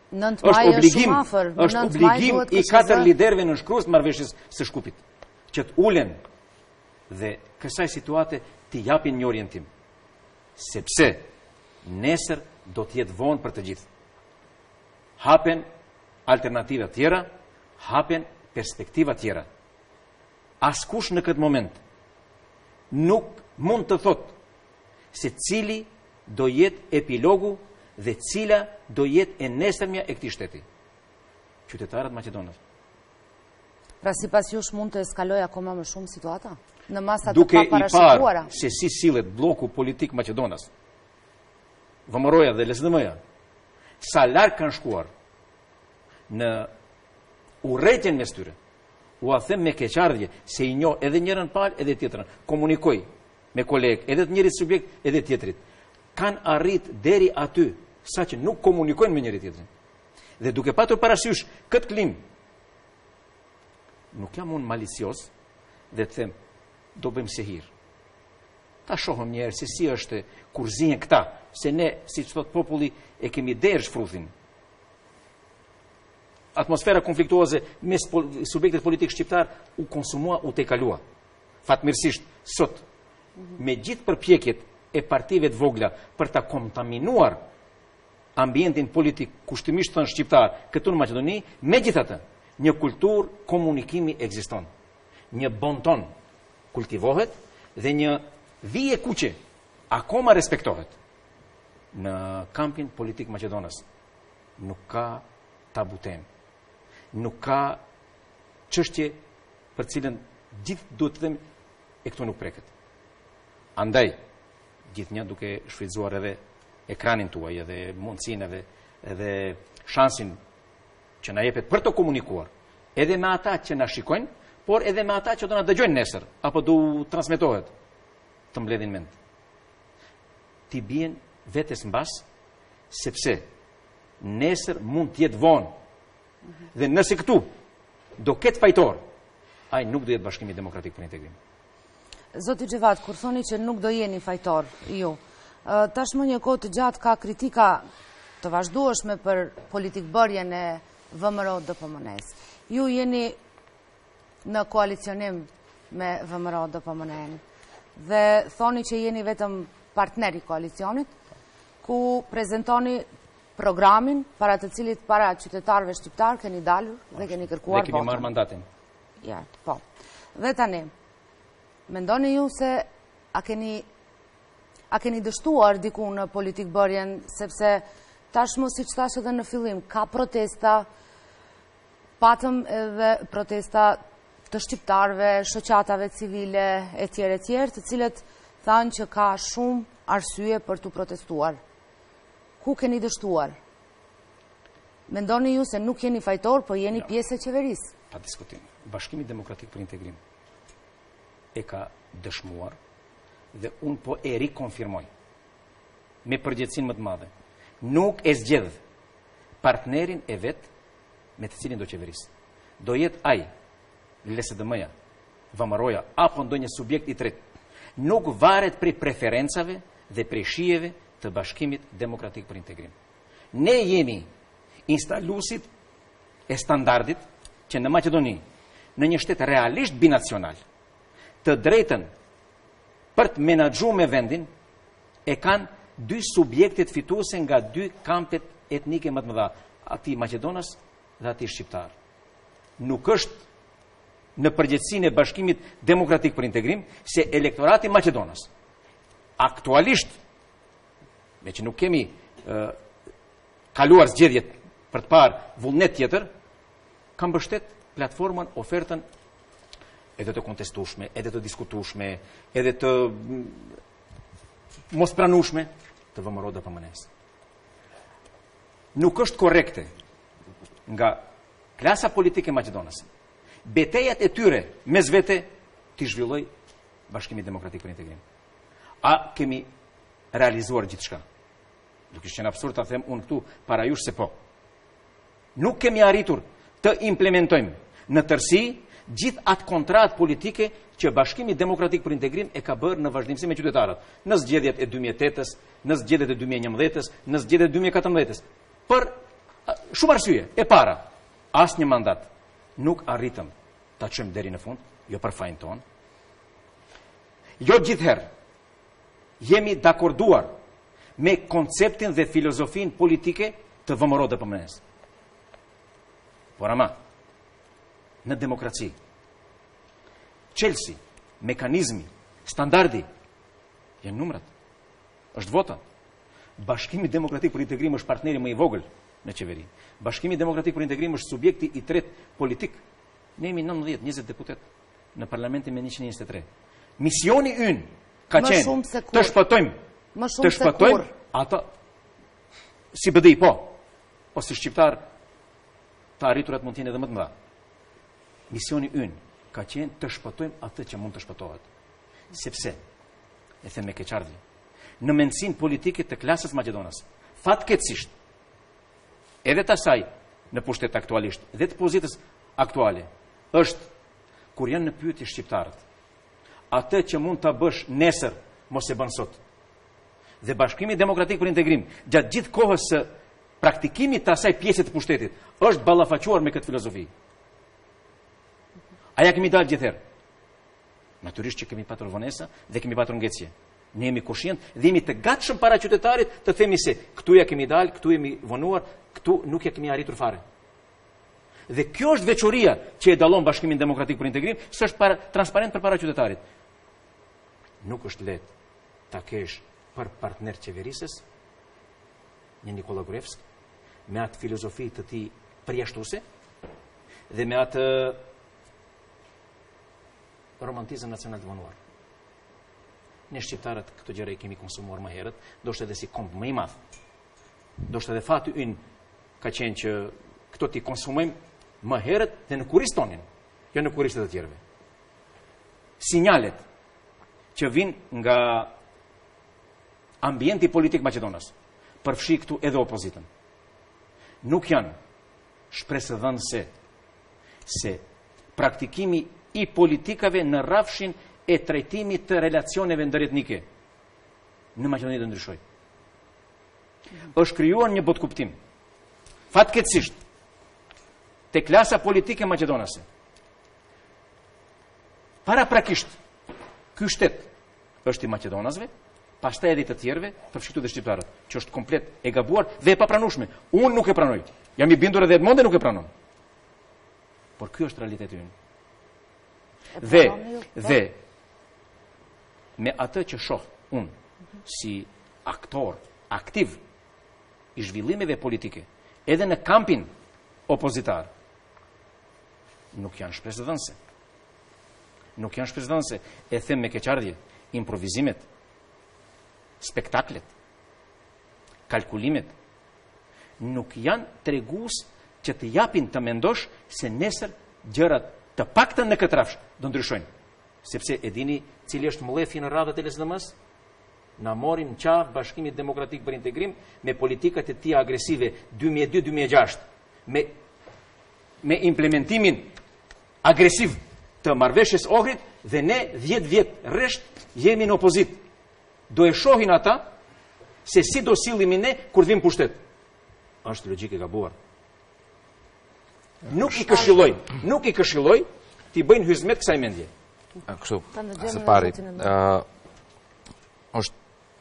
është obligim i 4 liderëve nënshkrues të marrëveshjes së Shkupit, që të ulen dhe kësaj situate t'i japin një orientim. Sepse nesër do t'jetë vonë për të gjithë. Hapen alternativa tjera, hapen perspektiva tjera. Askush në këtë moment nuk mund të thotë se cili do jetë epilogu dhe cila do jetë e nesërmja e këtij shteti. Qytetarët Maqedonës. Pra sipas jush mund të eskaloj akoma më shumë situata? Në masat të duke i paparashikuara? parë se si sillet bloku politik Maqedonas, VMRO-ja dhe LSDM-ja, sa larg kanë shkuar në urrëtitjen mes tyre, u a them me keqardhje se i njoh edhe njërën palë edhe tjetrën, komunikoj me kolegë, edhe të njërit subjekt edhe tjetrit, kanë arrit deri aty, sa që nuk komunikojnë me njëri tjetrin. Dhe duke patur parasysh këtë klim, nuk jam unë malicios dhe të them, do bëjmë se hirë. Ta shohëm njerë se si është kur zihen këta, se ne, si që thot populli, e kemi derë shfruthin. Atmosfera konfliktuoze mes subjektet politik shqiptar u konsumua, u tekalua. Fatmirësisht, sot, me gjithë përpjekjet e partive të vogla për ta kontaminuar ambientin politik kushtimisht thënë shqiptar këtu në Maqedoni, megjithatë, një kulturë komunikimi ekziston. Një bonton kultivohet dhe një vije kuqe akoma respektohet. Në kampin politik Maqedonës nuk ka tabu temë. Nuk ka çështje për cilën gjithë duhet të them e këtu nuk preket. Andaj, gjithnjë duke shfrytzuar edhe ekranin tuaj, edhe mundësinë edhe shansin që na jepet për të komunikuar, edhe me ata që na shikojnë, por edhe me ata që do na dëgjojnë nesër, apo do transmetohet, të mbledhin mend. Ti bien vetes mbas, sepse nesër mund të jetë vonë. Dhe nëse këtu do ketë fajtor, ai nuk do jetë Bashkimi Demokratik për Integrim. Zoti Xhevat, kur thoni që nuk do jeni fajtor ju, tashmë një kohë të gjatë ka kritika të vazhdueshme për politikbërjen e VMRO-DPMN-s. Ju jeni në koalicionim me VMRO-DPMN dhe thoni që jeni vetëm partneri koalicionit, ku prezentoni programin para të cilit para qytetarëve shqiptar keni dalur dhe keni kërkuar votën. Dhe kemi marrë mandatin. Ja, po. Dhe tani, mendoni ju se a keni dështuar diku në politikbërjen, sepse tashmë siç thash edhe në fillim, ka protesta, patëm edhe protesta të shqiptarëve, shoqatave civile etj, të cilët thanë që ka shumë arsye për të protestuar. Ku keni dështuar? Mendoni ju se nuk jeni fajtor, po jeni pjesë e qeverisë? Pa diskutim. Bashkimi Demokratik për Integrim e ka dëshmuar dhe unë po e rikonfirmoj me përgjegjësinë më të madhe. Nuk e zgjedh partnerin e vet me të cilin do qeverisë. Do jetë ai, LSDM-ja, VMRO-ja apo ndonjë subjekt i tretë. Nuk varet prej preferencave dhe prej shijeve të Bashkimit Demokratik për Integrim. Ne jemi instaluesit e standardit që në Maqedoni, në një shtet realisht binacional, të drejtën për të menaxhuar me vendin e kanë dy subjektet fituese nga dy kampet etnike më të mëdha, ati Maqedonas dhe ati shqiptar. Nuk është në përgjithësinë e Bashkimit Demokratik për Integrim se elektorati Maqedonas aktualisht, me që nuk kemi kaluar zgjedhjet për të parë vullnet tjetër, ka mbështet platformën, ofertën edhe të kontestueshme, edhe të diskutueshme, edhe të mos pranueshme të VMRO dhe PMN-s. Nuk është korrekte nga klasa politike maqedonase betejat e tyre mes vete t'i zhvilloj Bashkimi Demokratik për Integrim. A kemi realizuar gjithçka? Do kishte qenë absurd ta them unë këtu para jush se po. Nuk kemi arritur të implementojmë në tërësi gjithë atë kontratë politike që Bashkimi Demokratik për Integrim e ka bërë në vazhdimsi me qytetarët, në zgjedhjet e 2008-s, në zgjedhjet e 2011-s, në zgjedhjet e 2014-s. Për shumë arsye, e para, asnjë mandat nuk arritëm ta çojmë deri në fund, jo për fajin ton. Jo gjithherë jemi dakorduar me konceptin dhe filozofinë politike të VMRO dhe PMN-s. Por ama, në demokraci, çelësi, mekanizmi, standardi, janë numrat, është vota. Bashkimi Demokratik për Integrim është partneri më i vogël në qeveri. Bashkimi Demokratik për Integrim është subjekti i tretë politik. Ne jemi 19-20 deputet në parlamentin me 123. Misioni ynë ka qenë të shpëtojmë ata si BDI, po si shqiptar të arriturat mund t'jene edhe më të mëdha. Misioni ynë ka qenë të shpëtojmë atë që mund të shpëtohet. Sepse, e them me keqardhje, në mendësinë politike të klasës maqedonas, fatkeqësisht, edhe të asaj në pushtet aktualisht, dhe të pozitës aktuale, është kur janë në pyetje shqiptarët, atë që mund të bësh nesër, mos e bën sot. Dhe Bashkimi Demokratik për Integrim, gjatë gjithë kohës së praktikimit të asaj pjesë të pushtetit, është ballafaquar me këtë filozofi. Aja kemi dalë gjithherë. Natyrisht që kemi patur vonesa dhe kemi patur ngecje. Ne jemi koshient dhe jemi të gatshëm para qytetarit të themi se këtu ja kemi dalë, këtu jemi vonuar, këtu nuk ja kemi arritur fare. Dhe kjo është veçoria që e dallon Bashkimin Demokratik për Integrim, së është transparent për para qytetarit. Nuk është lehtë ta kesh për partner qeverisës një Nikola Gruevski, me atë filozofi të tij përjashtuese dhe me atë romantizëm nacional të vonuar. Ne shqiptarët këtë gjëra i kemi konsumuar më herët, ndoshta edhe si komb më i madh. Ndoshta edhe fati ynë ka qenë që këto ti konsumojmë më herët dhe në kurisë tonin, jo në kurisë të tjerëve. Sinjalet që vinë nga ambienti politik maqedonas, përfshi këtu edhe opozitën, nuk janë shpresëdhënëse se praktikimi i politikave në rrafshin e trajtimit të relacioneve ndëretnike në Maqedoni do ndryshoj. Është krijuar një botkuptim. Fatkeqësisht, te klasa politike maqedonase. Paraprakisht, ky shtet është i maqedonasve, pastaj edhe të tjerëve, përfshirë dhe shqiptarët, që është komplet e gabuar dhe e papranueshme. Unë nuk e pranoj. Jam i bindur edhe Edmonde nuk e pranon. Por ky është realiteti ynë. Dhe me atë që shoh unë si aktor aktiv i zhvillimeve politike edhe në kampin opozitar, nuk janë shpresëdhënëse. Nuk janë shpresëdhënëse, e them me keqardhje, improvizimet, spektaklet, kalkulimet nuk janë tregues që të japin të mendosh se nesër gjërat të paktën në këtë rrafsh do ndryshojnë. sepse e dini cili është mlefi në radhët e LSDM-s? Na morin qafë Bashkimit Demokratik për Integrim me politikat e tia agresive 2002-2006, me implementimin agresiv të marrëveshjes Ohrid, dhe ne 10 vjet rresht jemi në opozit. Do e shohin ata se si do sillemi ne kur vim pushtet. Është logjik e gabuar. Nuk i këshilloj t'i bëjnë hyzmet kësaj mendje. Kështu, së pari, është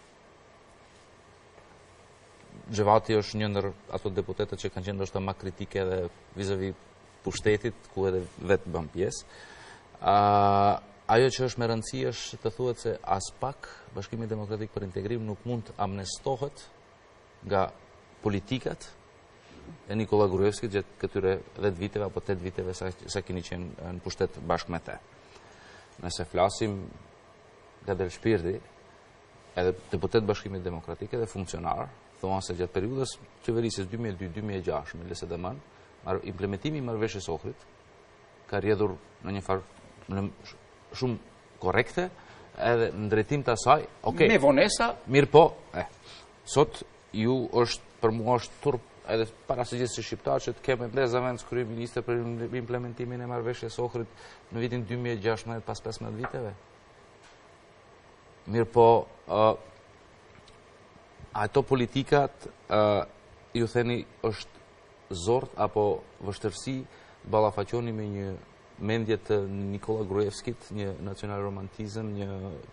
Gjevati është një ndër ato deputetët që kanë qenë ndoshta më kritike edhe vis-a-vis pushtetit, ku edhe vetë bën pjesë. Ajo që është me rëndësi është të thuhet se as pak Bashkimi Demokratik për Integrim nuk mund të amnestohet nga politikat e Nikola Gruevskit gjatë këtyre 10 viteve apo 8 viteve sa keni qenë në pushtet bashkë me te. Nëse flasim nga del shpirti, edhe deputet Bashkimit Demokratik edhe funksionar, thonë se gjatë periudhës qeverisjes 2002-2006 me LSDM-n, implementimi i marrëveshjes Ohrid ka rrjedhur në një farë shumë korrekte, edhe në drejtim të asaj, okay. Me vonesa. Mirë po, sot ju është, për mua është turp, edhe para se gjithë si shqiptar, që të keme Lezavend kryeministër për implementimin e marrëveshjes Ohrid në vitin 2016 pas 15 viteve. Mirë po, ato politikat, ju theni, është zort apo vështërsi ballafaqoni me një mendje të Nikola Gruevskit, një nacional romantizëm, një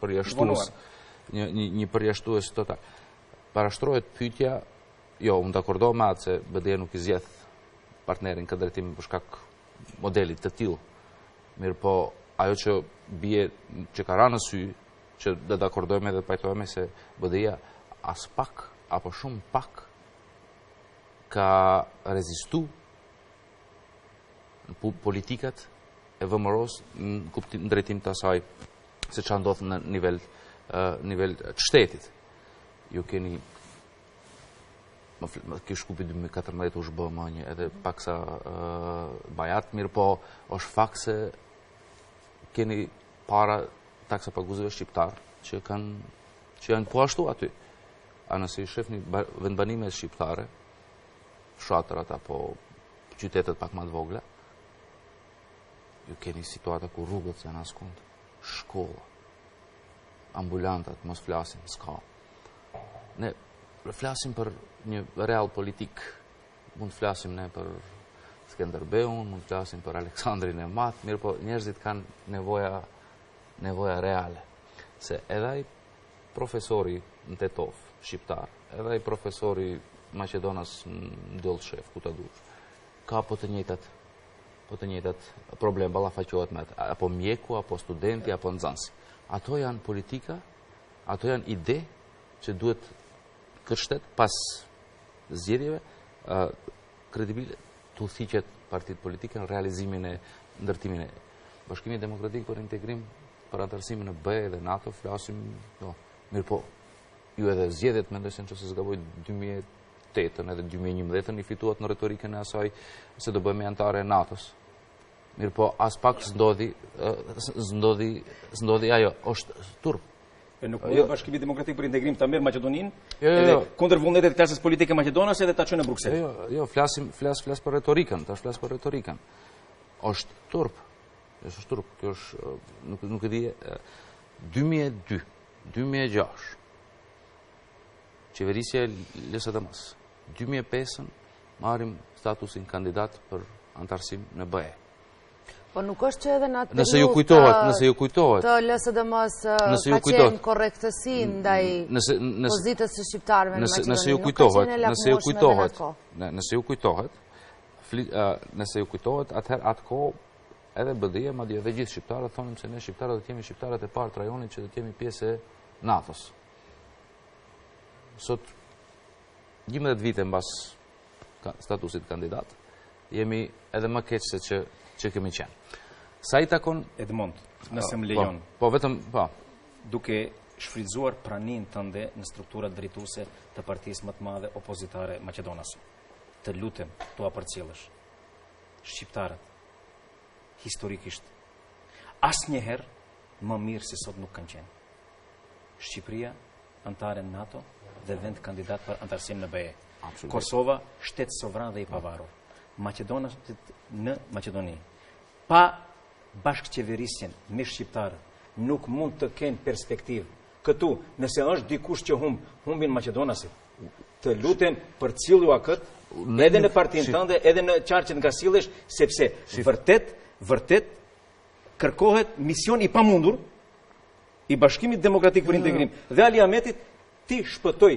përjashtues total. Parashtrohet pyetja, jo, unë dakordoj me atë se BDE nuk i zgjedh partnerin këtë drejtim për shkak modelit të tillë. Mirë po, ajo që bie, që ka rënë në sy, që do dakordojmë edhe pajtohemi se BDE-ja as pak apo shumë pak ka rezistu në politikat e VMRO-s në drejtim të asaj se që ndodhë në nivel të shtetit. Ju keni kjo shkupi 2014 u shbë më një edhe pak sa bajat, mirë po është fakt se keni para taksa paguzëve shqiptar që janë po ashtu aty. A nëse i shefni vendbanime shqiptare, fshatërat apo qytetet pak më të vogla, ju keni situata ku rrugët janë askund, shkolla, ambulantat, mos flasim, s'ka. Ne flasim për një real politik, mund të flasim ne për Skenderbeun, mund të flasim për Aleksandrin e Madh, mirë po njerëzit kanë nevoja reale. Se edhe ai profesori në Tetov, shqiptar, edhe ai profesori Maqedonas në Dollshef, ku ta dush, ka po të njëjtat problem, ballafaqohet me atë, apo mjeku, apo studenti, apo nxënësi. Ato janë politika, ato janë ide që duhet këtë shtet pas zgjedhjeve kredibile të udhëhiqet partitë politike në realizimin e ndërtimin e Bashkimit Demokratik për Integrim, për antarësimin në BE dhe NATO, flasim, mirë po, ju edhe zgjedhjet mendoj se nëse zgaboj 2008 edhe 2011 i fituat në retorikën e asaj se do bëhemi anëtare e NATO-s. Mirë po, as pak s'ndodhi ajo, është turp. Nuk mund Bashkimi Demokratik për Integrim ta merr Maqedoninë edhe kundër vullnetit të klasës politike maqedonas edhe ta çojë në Bruksel. Jo, flas për retorikën, tash flas për retorikën. Është turp. Është turp, kjo është nuk e di 2002, 2006. Qeverisja e LSDM-s. 2005 marrim statusin kandidat për antarësim në BE. Po nuk është që edhe në atë nëse ju kujtohet të LSDM-s ka qenë korrektësi ndaj pozitës së shqiptarëve në Maqedoni. Nëse ju kujtohet, atëherë atë kohë edhe BDE, madje edhe gjithë shqiptarët thonim se ne shqiptarët do të jemi shqiptarët e parë të rajonit që do të jemi pjesë e NATO-s. Sot 11 vite mbas statusit kandidat, jemi edhe më keq se që kemi qenë. Sa i takon Edmond, nëse më lejon. Po vetëm, po. Duke shfrytzuar praninë tënde në strukturat drejtuese të partisë më të madhe opozitare maqedonase. Të lutem, tu përcjellësh. Shqiptarët historikisht asnjëherë më mirë se sot nuk kanë qenë. Shqipëria, antare në NATO dhe vend kandidat për antarësim në BE. Kosova, shtet sovran dhe i pavarur. Maqedona në Maqedoni. Pa bashkëqeverisjen me shqiptarët nuk mund të kenë perspektivë. Këtu, nëse është dikush që humbin Maqedonasit, të lutem për cilua këtë, edhe në partinë tënde, edhe në qarqet nga sillesh, sepse vërtet kërkohet mision i pamundur i Bashkimit Demokratik për Integrim dhe Ali Ahmetit ti shpëtoj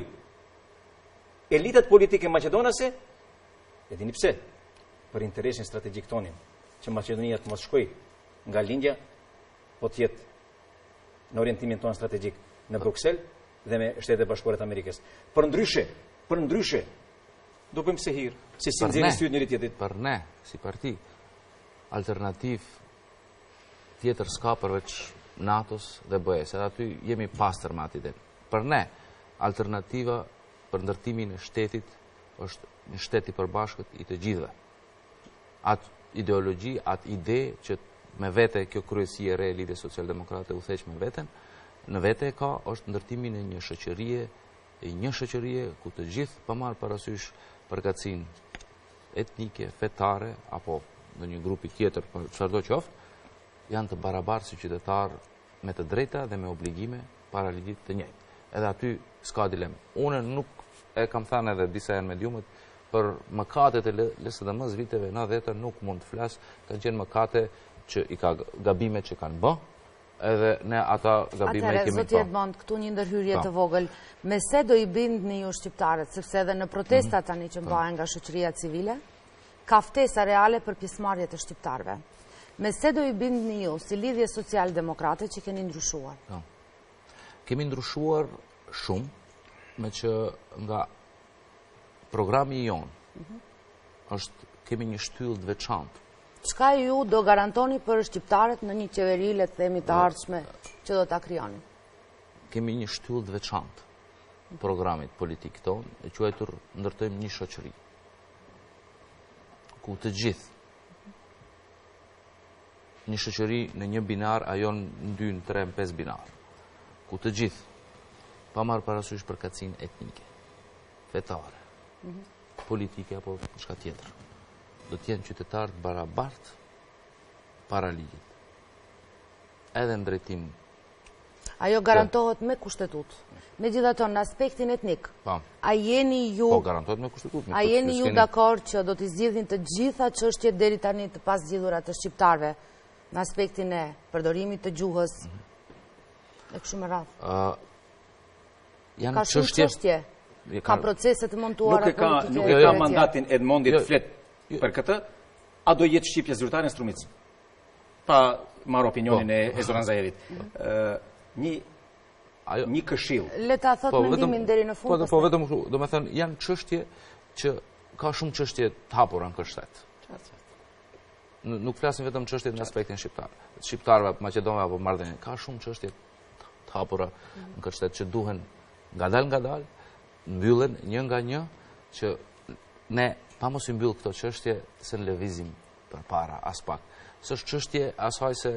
elitat politike maqedonase, e dini pse, për interesin strategjik tonin, që Maqedonia të mos shkoj nga lindja, po të jetë në orientimin tonë strategjik në Bruxelles dhe me Shtetet Bashkuara të Amerikës. Për ndryshe, do bëjmë se hirë, se si nxjerrin syt njëri tjetrit. Për ne, si parti, alternativ tjetër s'ka përveç NATO-s dhe BE-s, edhe aty jemi pastër me atë ide. Për ne, alternativa për ndërtimin e shtetit është një shtet i përbashkët i të gjithëve. Atë ideologji, atë ide që me vete kjo kryesi e re e Lidhjes Socialdemokrate u theq me veten, në vete e ka është ndërtimin e një shoqërie ku të gjithë pa marrë parasysh përkatësinë etnike, fetare apo në një grupi tjetër për çfarëdo qoftë, janë të barabartë si qytetarë me të drejta dhe me obligime para ligjit të njëjtë. Edhe aty s'ka dilemë. Unë nuk e kam thënë edhe disa janë mediumet për mëkatet e LSDM-s viteve 90 nuk mund të flas, kanë qenë mëkate që i ka gabime që kanë bë, edhe ne ata gabime i kemi Zoti Edmond, këtu një ndërhyrje të vogël. Me se do i bindni ju shqiptarët, sepse edhe në protesta tani që mbahen nga shoqëria civile, ka ftesa reale për pjesëmarrje të shqiptarëve. Me se do i bindni ju si lidhje social-demokrate që keni ndryshuar? Kemi ndryshuar shumë, me që nga programi jonë është kemi një shtyllë të veçantë. Çka ju do garantoni për shqiptarët në një qeveri, le të themi, të ardhshme që do ta krijoni? Kemi një shtyllë të veçantë programit politik tonë, e quajtur ndërtojmë një shoqëri ku të gjithë një shoqëri në një binar, ajo në 2, në 3, në 5 binar, ku të gjithë pa marrë parasysh përkatësinë etnike, fetare, politike apo diçka tjetër, do të jenë qytetarë të barabartë para ligjit. Edhe në drejtim. Ajo garantohet me kushtetut. Megjithatë, në aspektin etnik, a jeni ju garantohet me kushtetut. A jeni ju dakord që do t'i zgjidhin të gjitha çështjet deri tani të pasgjidhura të shqiptarëve në aspektin e përdorimit të gjuhës? E kështu me radhë. Janë çështje. Ka procese të montuara politike. Nuk e ka mandatin Edmondit flet për këtë, a do jetë shqipja zyrtare në Strumic? Pa marrë opinionin e Zoran Zajerit. Një këshill. Le ta thot mendimin deri në fund. Po vetëm kështu, do të thënë janë çështje që ka shumë çështje të hapura në këtë shtet. Nuk flasim vetëm çështje në aspektin shqiptar. Shqiptarëve, maqedonëve apo marrëdhënie, ka shumë çështje të hapura në këtë shtet që duhen ngadalë mbyllen një nga një, që ne pa mos i mbyll këto çështje se në lëvizim përpara as pak. S'është çështje asaj se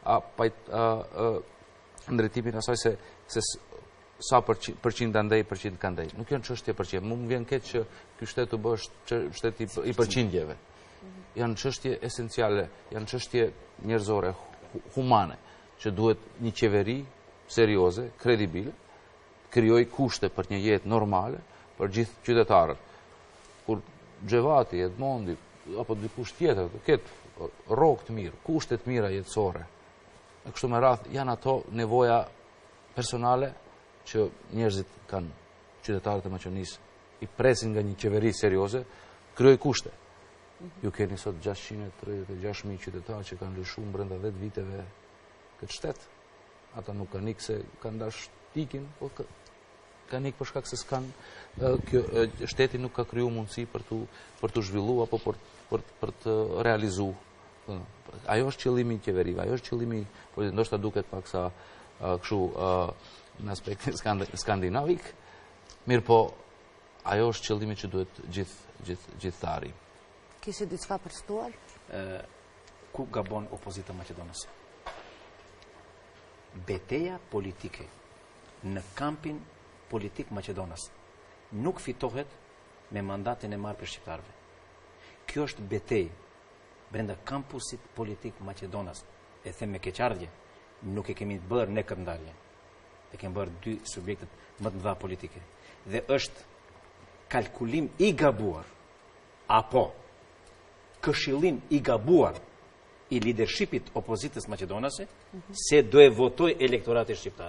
ndërtimin asaj se sa përqind andej, përqind kandej. Nuk janë çështje përqind. Mu më vjen keq që ky shtet të bësh shtet i përqindjeve. Janë çështje esenciale, janë çështje njerëzore, humane, që duhet një qeveri serioze, kredibile, krijoj kushte për një jetë normale për gjithë qytetarët. Kur Xhevati, Edmondi apo dikush tjetër të ketë rrogë të mirë, kushte të mira jetësore, e kështu me radhë janë ato nevoja personale që njerëzit kanë, qytetarët e Maqedonisë i presin nga një qeveri serioze, krijoj kushte. Ju keni sot 636.000 qytetarë që kanë lëshuar brenda 10 viteve këtë shtet. Ata nuk kanë ikë se kanë dash tikin, po kanë ikë për shkak se shteti nuk ka kriju mundësi për të zhvillu apo për të realizu. Ajo është qëllimi i qeverive, ajo është qëllimi, ndoshta duket pak sa kështu në aspektin skandinavik, mirë po ajo është qëllimi që duhet gjithë të arrijmë. Kishte diçka për shtuar? Ku gabon opozita maqedonëse? beteja politike në kampin politik Maqedonës nuk fitohet me mandatin e marrë për shqiptarëve. Kjo është betejë brenda kampusit politik Maqedonës. E them me keqardhje, nuk e kemi bërë ne këtë ndarje. E kemi bërë dy subjektet më të mëdha politike. Dhe është kalkulim i gabuar apo këshillim i gabuar i leadershipit opozitës maqedonase se do e votoj elektorati shqiptar.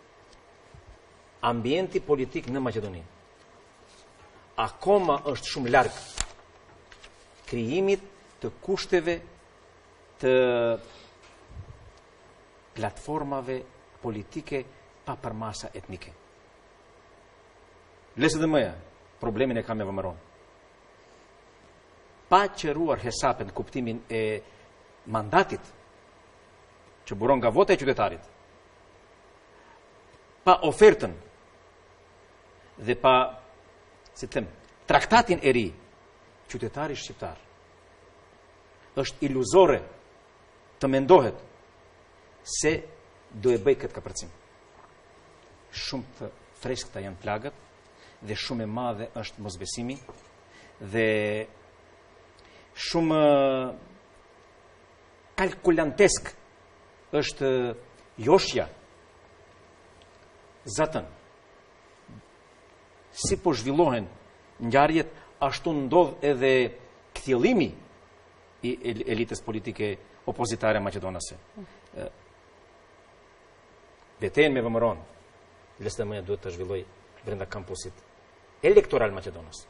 Ambienti politik në Maqedoni akoma është shumë larg krijimit të kushteve të platformave politike pa përmasa etnike. LSDM-ja problemin e ka me vëmëron. Pa qëruar hesapet në kuptimin e mandatit që buron nga vota e qytetarit, pa ofertën dhe pa, si të them, traktatin e ri, qytetari shqiptar është iluzore të mendohet se do e bëj këtë kapërcim. Shumë të freskëta janë plagët dhe shumë e madhe është mosbesimi dhe shumë kalkulantesk është joshja. Zatën, si po zhvillohen ngjarjet, ashtu ndodh edhe kthjellimi i elitës politike opozitare maqedonase. Betejën me vëmëron, LSDM-ja duhet të zhvilloj brenda kampusit elektoral Maqedonës.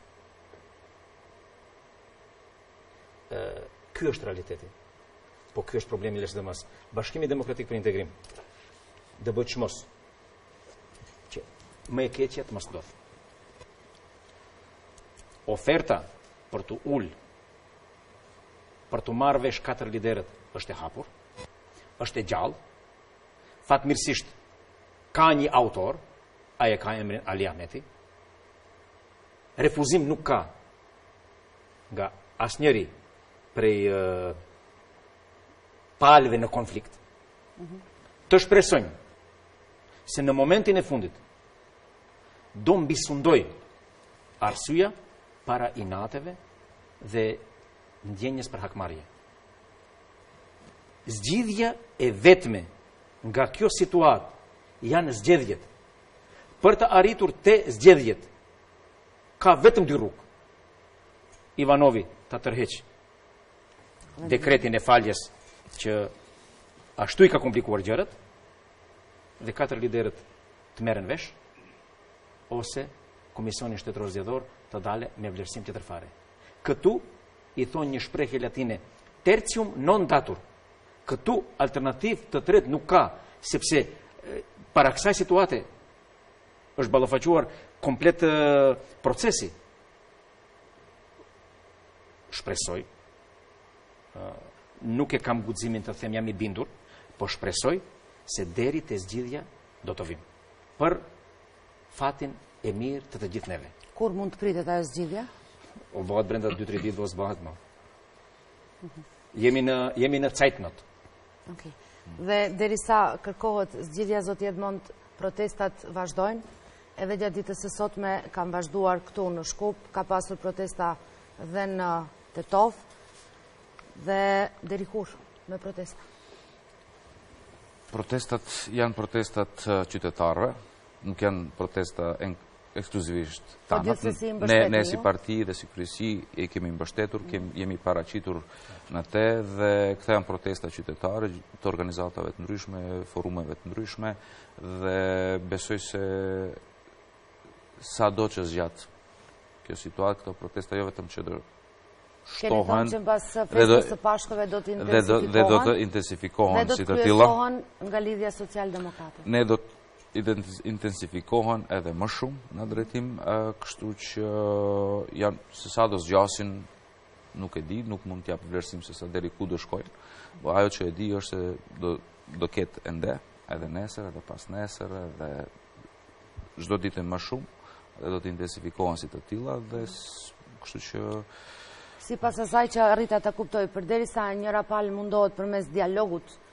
Ky është realiteti. Po ky është problemi i LSDM-s. Bashkimi Demokratik për Integrim do bëhet çmos që më e keqja të mos ndodh. Oferta për të për të marrë vesh 4 liderët është e hapur, është e gjallë. Fatmirësisht ka një autor, ai e ka emrin Ali Ahmeti. Refuzim nuk ka nga asnjëri prej palëve në konflikt. Të shpresojmë se në momentin e fundit do mbisundoj arsyeja para inateve dhe ndjenjes për hakmarrje. Zgjidhja e vetme nga kjo situatë janë zgjedhjet. Për të arritur te zgjedhjet ka vetëm 2 rrugë. Ivanovi ta tërheq dekretin e faljes që ashtu i ka komplikuar gjërat dhe 4 liderët të merren vesh ose Komisioni Shtetëror Zgjedhor të dale me vlerësim tjetërfare. Këtu i thonë një shprehje latine, tertium non datur. Këtu alternativë të tretë nuk ka, sepse para kësaj situate është ballafaquar komplet procesi. Shpresoj, nuk e kam guximin të them jam i bindur, po shpresoj se deri te zgjidhja do të vim. Për fatin e mirë të gjithë neve. Kur mund të pritet ajo zgjidhja? O bëhet brenda 2-3 ditë, ose bëhet më. Jemi në cajtnot. Okay. Dhe derisa kërkohet zgjidhja, zoti Edmond, protestat vazhdojnë, edhe gjatë ditës së sotme kanë vazhduar këtu në Shkup, ka pasur protesta dhe në Tetov, dhe deri kur me protesta? Protestat janë protestat qytetarëve, nuk janë protesta ekskluzivisht tanat. Ne si parti dhe si kryesi e kemi mbështetur, jemi paraqitur në te dhe këta janë protesta qytetare të organizatave të ndryshme, forumeve të ndryshme dhe besoj se sa do që zgjat kjo situatë, këto protesta jo vetëm që do shtohen që mbas festës së Pashkëve do të intensifikohen dhe do të kryesohen nga lidhja social-demokrate. Ne do të intensifikohen edhe më shumë në drejtim, kështu që janë se sa do zgjasin nuk e di, nuk mund t'jap vlerësim se sa deri ku do shkojnë. Po ajo që e di është se do ketë ende, edhe nesër, edhe pas nesër, edhe çdo ditë më shumë, dhe do të intensifikohen si të tilla dhe kështu që sipas asaj që arrita ta kuptoj, përderisa njëra palë mundohet përmes dialogut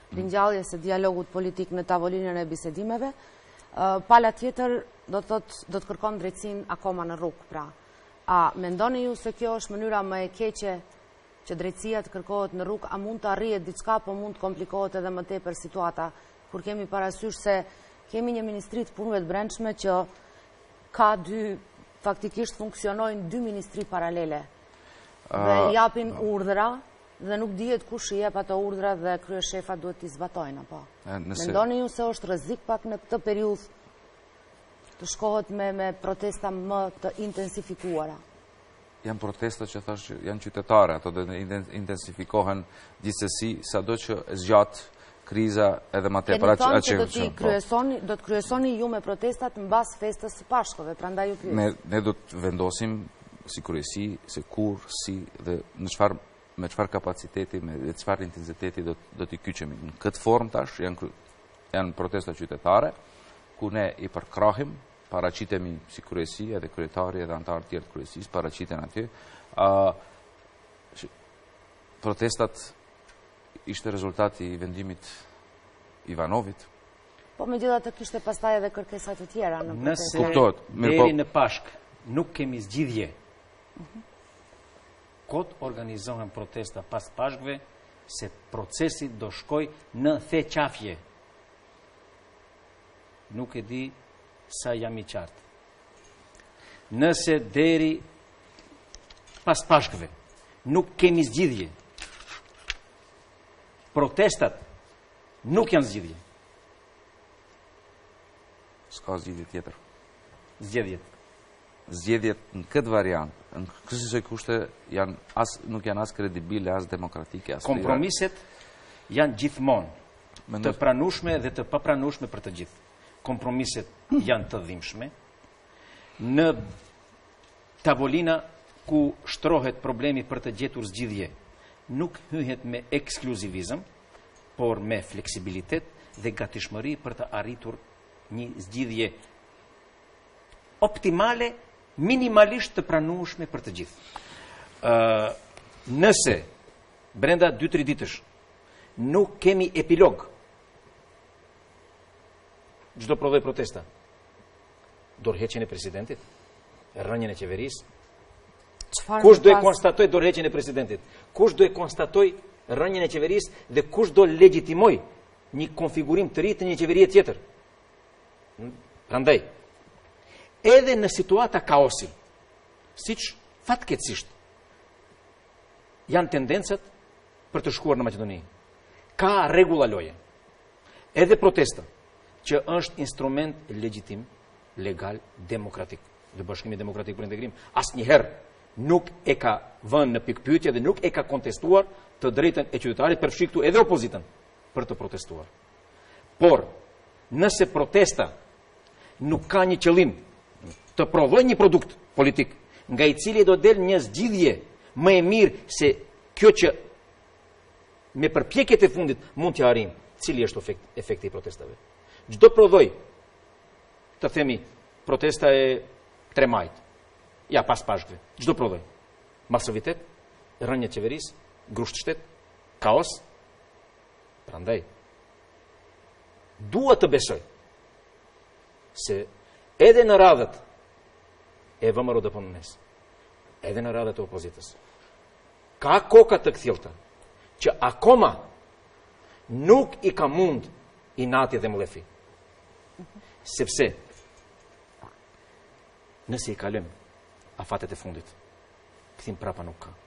ringjalljes së dialogut politik në tavolinën e bisedimeve. Pala tjetër do të kërkon drejtësinë akoma në rrugë, pra. A mendoni ju se kjo është mënyra më e keqe që drejtësia të kërkohet në rrugë, a mund të arrihet diçka, po mund të komplikohet edhe më tepër situata, kur kemi parasysh se kemi një ministri të punëve të brendshme që ka faktikisht funksionojnë dy ministri paralele dhe japin urdhra dhe nuk dihet kush i jep ato urdhra dhe kryeshefa duhet t'i zbatojnë, apo? Mendoni ju se është rrezik pak në këtë periudhë të shkohet me protesta më të intensifikuara? Janë protesta që thash janë qytetare, ato do të intensifikohen gjithsesi sado që zgjat kriza edhe më tepër atë që do të kryesoni ju me protestat mbas festës së Pashkëve, prandaj ju pyet. Ne do të vendosim si kryesi se kur, si dhe me çfarë kapaciteti, me çfarë intensiteti do t'i kyçemi. Në këtë formë tash janë protesta qytetare ku ne i përkrahim, paraqitemi si kryesi edhe kryetari edhe anëtarë tjerë të kryesisë paraqiten aty. Protestat ishte rezultati i vendimit Ivanovit. Po megjithatë kishte pastaj edhe kërkesa të tjera në protestë. Kuptohet. Deri në Pashkë nuk kemi zgjidhje. Kot organizohen protesta pas Pashkëve se procesi do shkoj në theqafje. Nuk e di sa jam i qartë. Nëse deri pas Pashkëve nuk kemi zgjidhje, protestat nuk janë zgjidhje. S'ka zgjidhje tjetër. Zgjedhjet në këtë variant, në kësaj kushte nuk janë as kredibile, as demokratike, as kompromiset janë gjithmonë të pranueshme dhe të papranueshme për të gjithë. Kompromiset janë të dhimbshme. Në tavolina ku shtrohet problemi për të gjetur zgjidhje, nuk hyhet me ekskluzivizëm, por me fleksibilitet dhe gatishmëri për të arritur një zgjidhje optimale, minimalisht të pranueshme për të gjithë. Nëse brenda 2-3 ditësh nuk kemi epilog, çdo prodhoj protesta, dorëheqjen e presidentit, rënien e qeverisë. Kush do e konstatoj dorëheqjen e presidentit? Kush do e konstatoj rënien e qeverisë dhe kush do legjitimoj një konfigurim të ri të një qeverie tjetër? Prandaj, edhe në situata kaosi, siç fatkeqësisht janë tendencat për të shkuar në Maqedoni, ka rregulla loje. Edhe protesta, që është instrument legjitim, legal, demokratik. Dhe Bashkimi Demokratik për Integrim asnjëherë nuk e ka vënë në pikpyetje dhe nuk e ka kontestuar të drejtën e qytetarit, përfshi këtu edhe opozitën, për të protestuar. Por, nëse protesta nuk ka një qëllim të prodhoj një produkt politik, nga i cili do del një zgjidhje më e mirë se kjo që me përpjekjet e fundit mund t'ja arrijmë, cili është efekti i protestave. Çdo prodhoj, të themi, protesta e 3 majit, ja pas Pashkëve, çdo prodhoj, masovitet, rënje qeverisë, grusht shtet, kaos, prandaj, dua të besoj se edhe në radhët e VMRO DPN-s, edhe në radhët e opozitës, ka koka të kthjellta që akoma nuk i ka mund inati dhe mlefi. Sepse nëse i kalojmë afatet e fundit, kthim prapa nuk ka.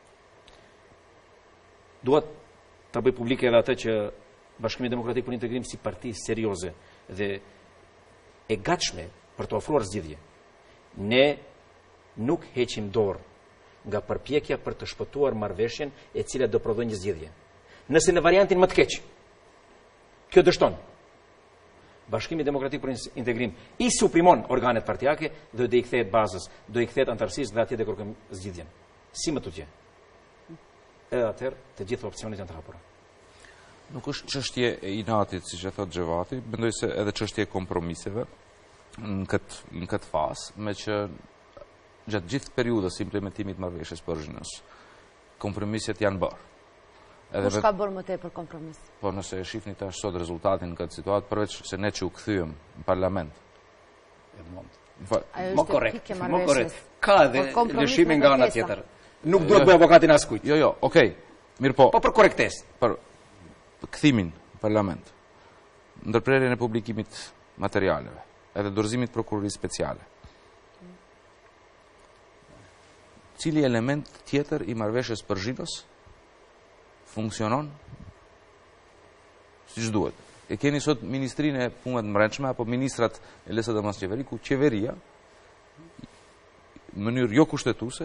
Dua ta bëj publike edhe atë që Bashkimi Demokratik për Integrim si parti serioze dhe e gatshme për të ofruar zgjidhje. Ne nuk heqim dorë nga përpjekja për të shpëtuar marrëveshjen e cila do prodhojë një zgjidhje. Nëse në variantin më të keq, kjo dështon, Bashkimi Demokratik për Integrim i suprimon organet partijake dhe do i kthehet bazës, do i kthehet antarësisë dhe atje do kërkojmë zgjidhjen. Si më tutje? Edhe atëherë të gjitha opsionet janë të hapura. Nuk është çështje e inatit, siç e thot Xhevati, mendoj se edhe çështje e kompromiseve në këtë fazë, me që gjatë gjithë periudhës implementimit të marrëveshjes Prizrenës, kompromiset janë bërë. Kush ka bërë më tepër kompromis? Po nëse e shifni tash sot rezultatin në këtë situatë, përveç se ne që u kthyem në parlament. Më korrekt. Ka dhe lëshime nga ana tjetër. Nuk duhet bëj avokatin askujt. Jo, okej. Mirë po. Po për korrektesë. Për kthimin në parlament. Ndërprerjen e publikimit materialeve, edhe dorëzimit prokurorisë speciale. Cili element tjetër i marrëveshjes Përzhinës funksionon siç duhet? E keni sot Ministrinë e Punëve të Brendshme apo ministrat e LSDM-s qeveri, ku qeveria në mënyrë jo kushtetuese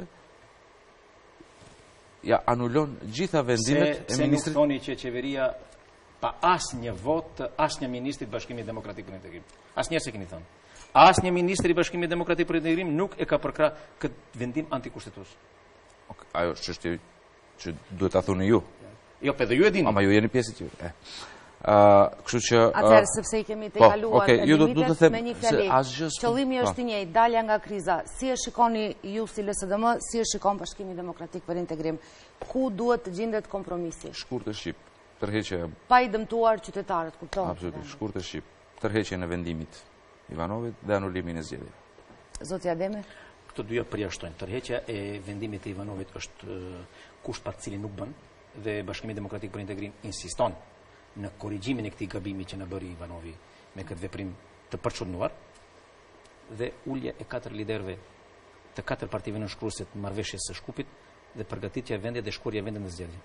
ja anulon gjitha vendimet e ministrit. Se nuk thoni që qeveria pa asnjë vot, asnjë ministri i Bashkimit Demokratik për Integrim. Asnjëherë se keni thënë. Asnjë ministri i Bashkimit Demokratik për Integrim nuk e ka përkrah këtë vendim antikushtetues. Ajo është çështje që duhet ta thoni ju. Jo, po dhe ju e dini. Ama ju jeni pjesë e tij. Kështu që atëherë sepse i kemi të kaluar limitet me një fjali. Qëllimi është i njëjtë, dalja nga kriza. Si e shikoni ju si LSDM, si e shikon Bashkimi Demokratik për Integrim? Ku duhet të gjendet kompromisi? Shkurt e shqip. Tërheqje pa i dëmtuar qytetarët, kupton? Absolutisht, shkurt e shqip. Tërheqjen e vendimit Ivanovit dhe anulimin e zgjedhjeve. Zoti Ademi? Këto dyja përjashtojnë. Tërheqja e vendimit të Ivanovit është kusht pa të cilin nuk bën dhe Bashkimi Demokratik për Integrim insiston në korrigjimin e këtij gabimi që na bëri Ivanovi me këtë veprim të përçudnuar dhe ulje e 4 liderëve të 4 partive nënshkruese të marrëveshjes së Shkupit dhe përgatitja e vendit dhe shkurja e vendit në zgjedhje.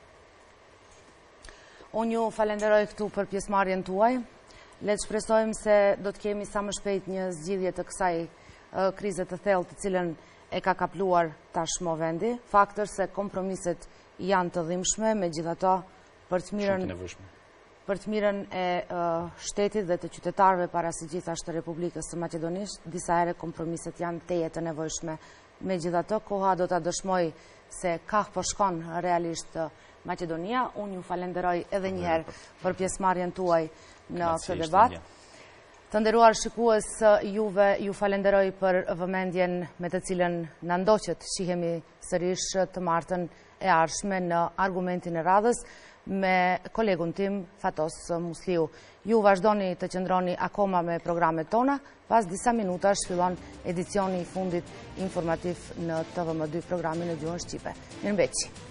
Unë ju falenderoj këtu për pjesëmarrjen tuaj. Le të shpresojmë se do të kemi sa më shpejt një zgjidhje të kësaj krize të thellë të cilën e ka kapluar tashmë vendi. Fakti është se kompromiset janë të dhimbshme, megjithatë për të mirën e shtetit dhe të qytetarëve para së gjithashtu të Republikës së Maqedonisë, disa herë kompromiset janë teje të nevojshme. Megjithatë, koha do ta dëshmoj se ka po shkon realisht Maqedonia. Unë ju falenderoj edhe një herë për pjesëmarrjen tuaj në këtë debat. Të nderuar shikues, juve ju falenderoj për vëmendjen me të cilën na ndoqët. Shihemi sërish të martën e ardhshme në argumentin e radhës me kolegun tim Fatos Musliu. Ju vazhdoni të qëndroni akoma me programet tona, pas disa minutash fillon edicioni i fundit informativ në TVM2 programin e gjuhën shqipe. Mirëmbëjtje.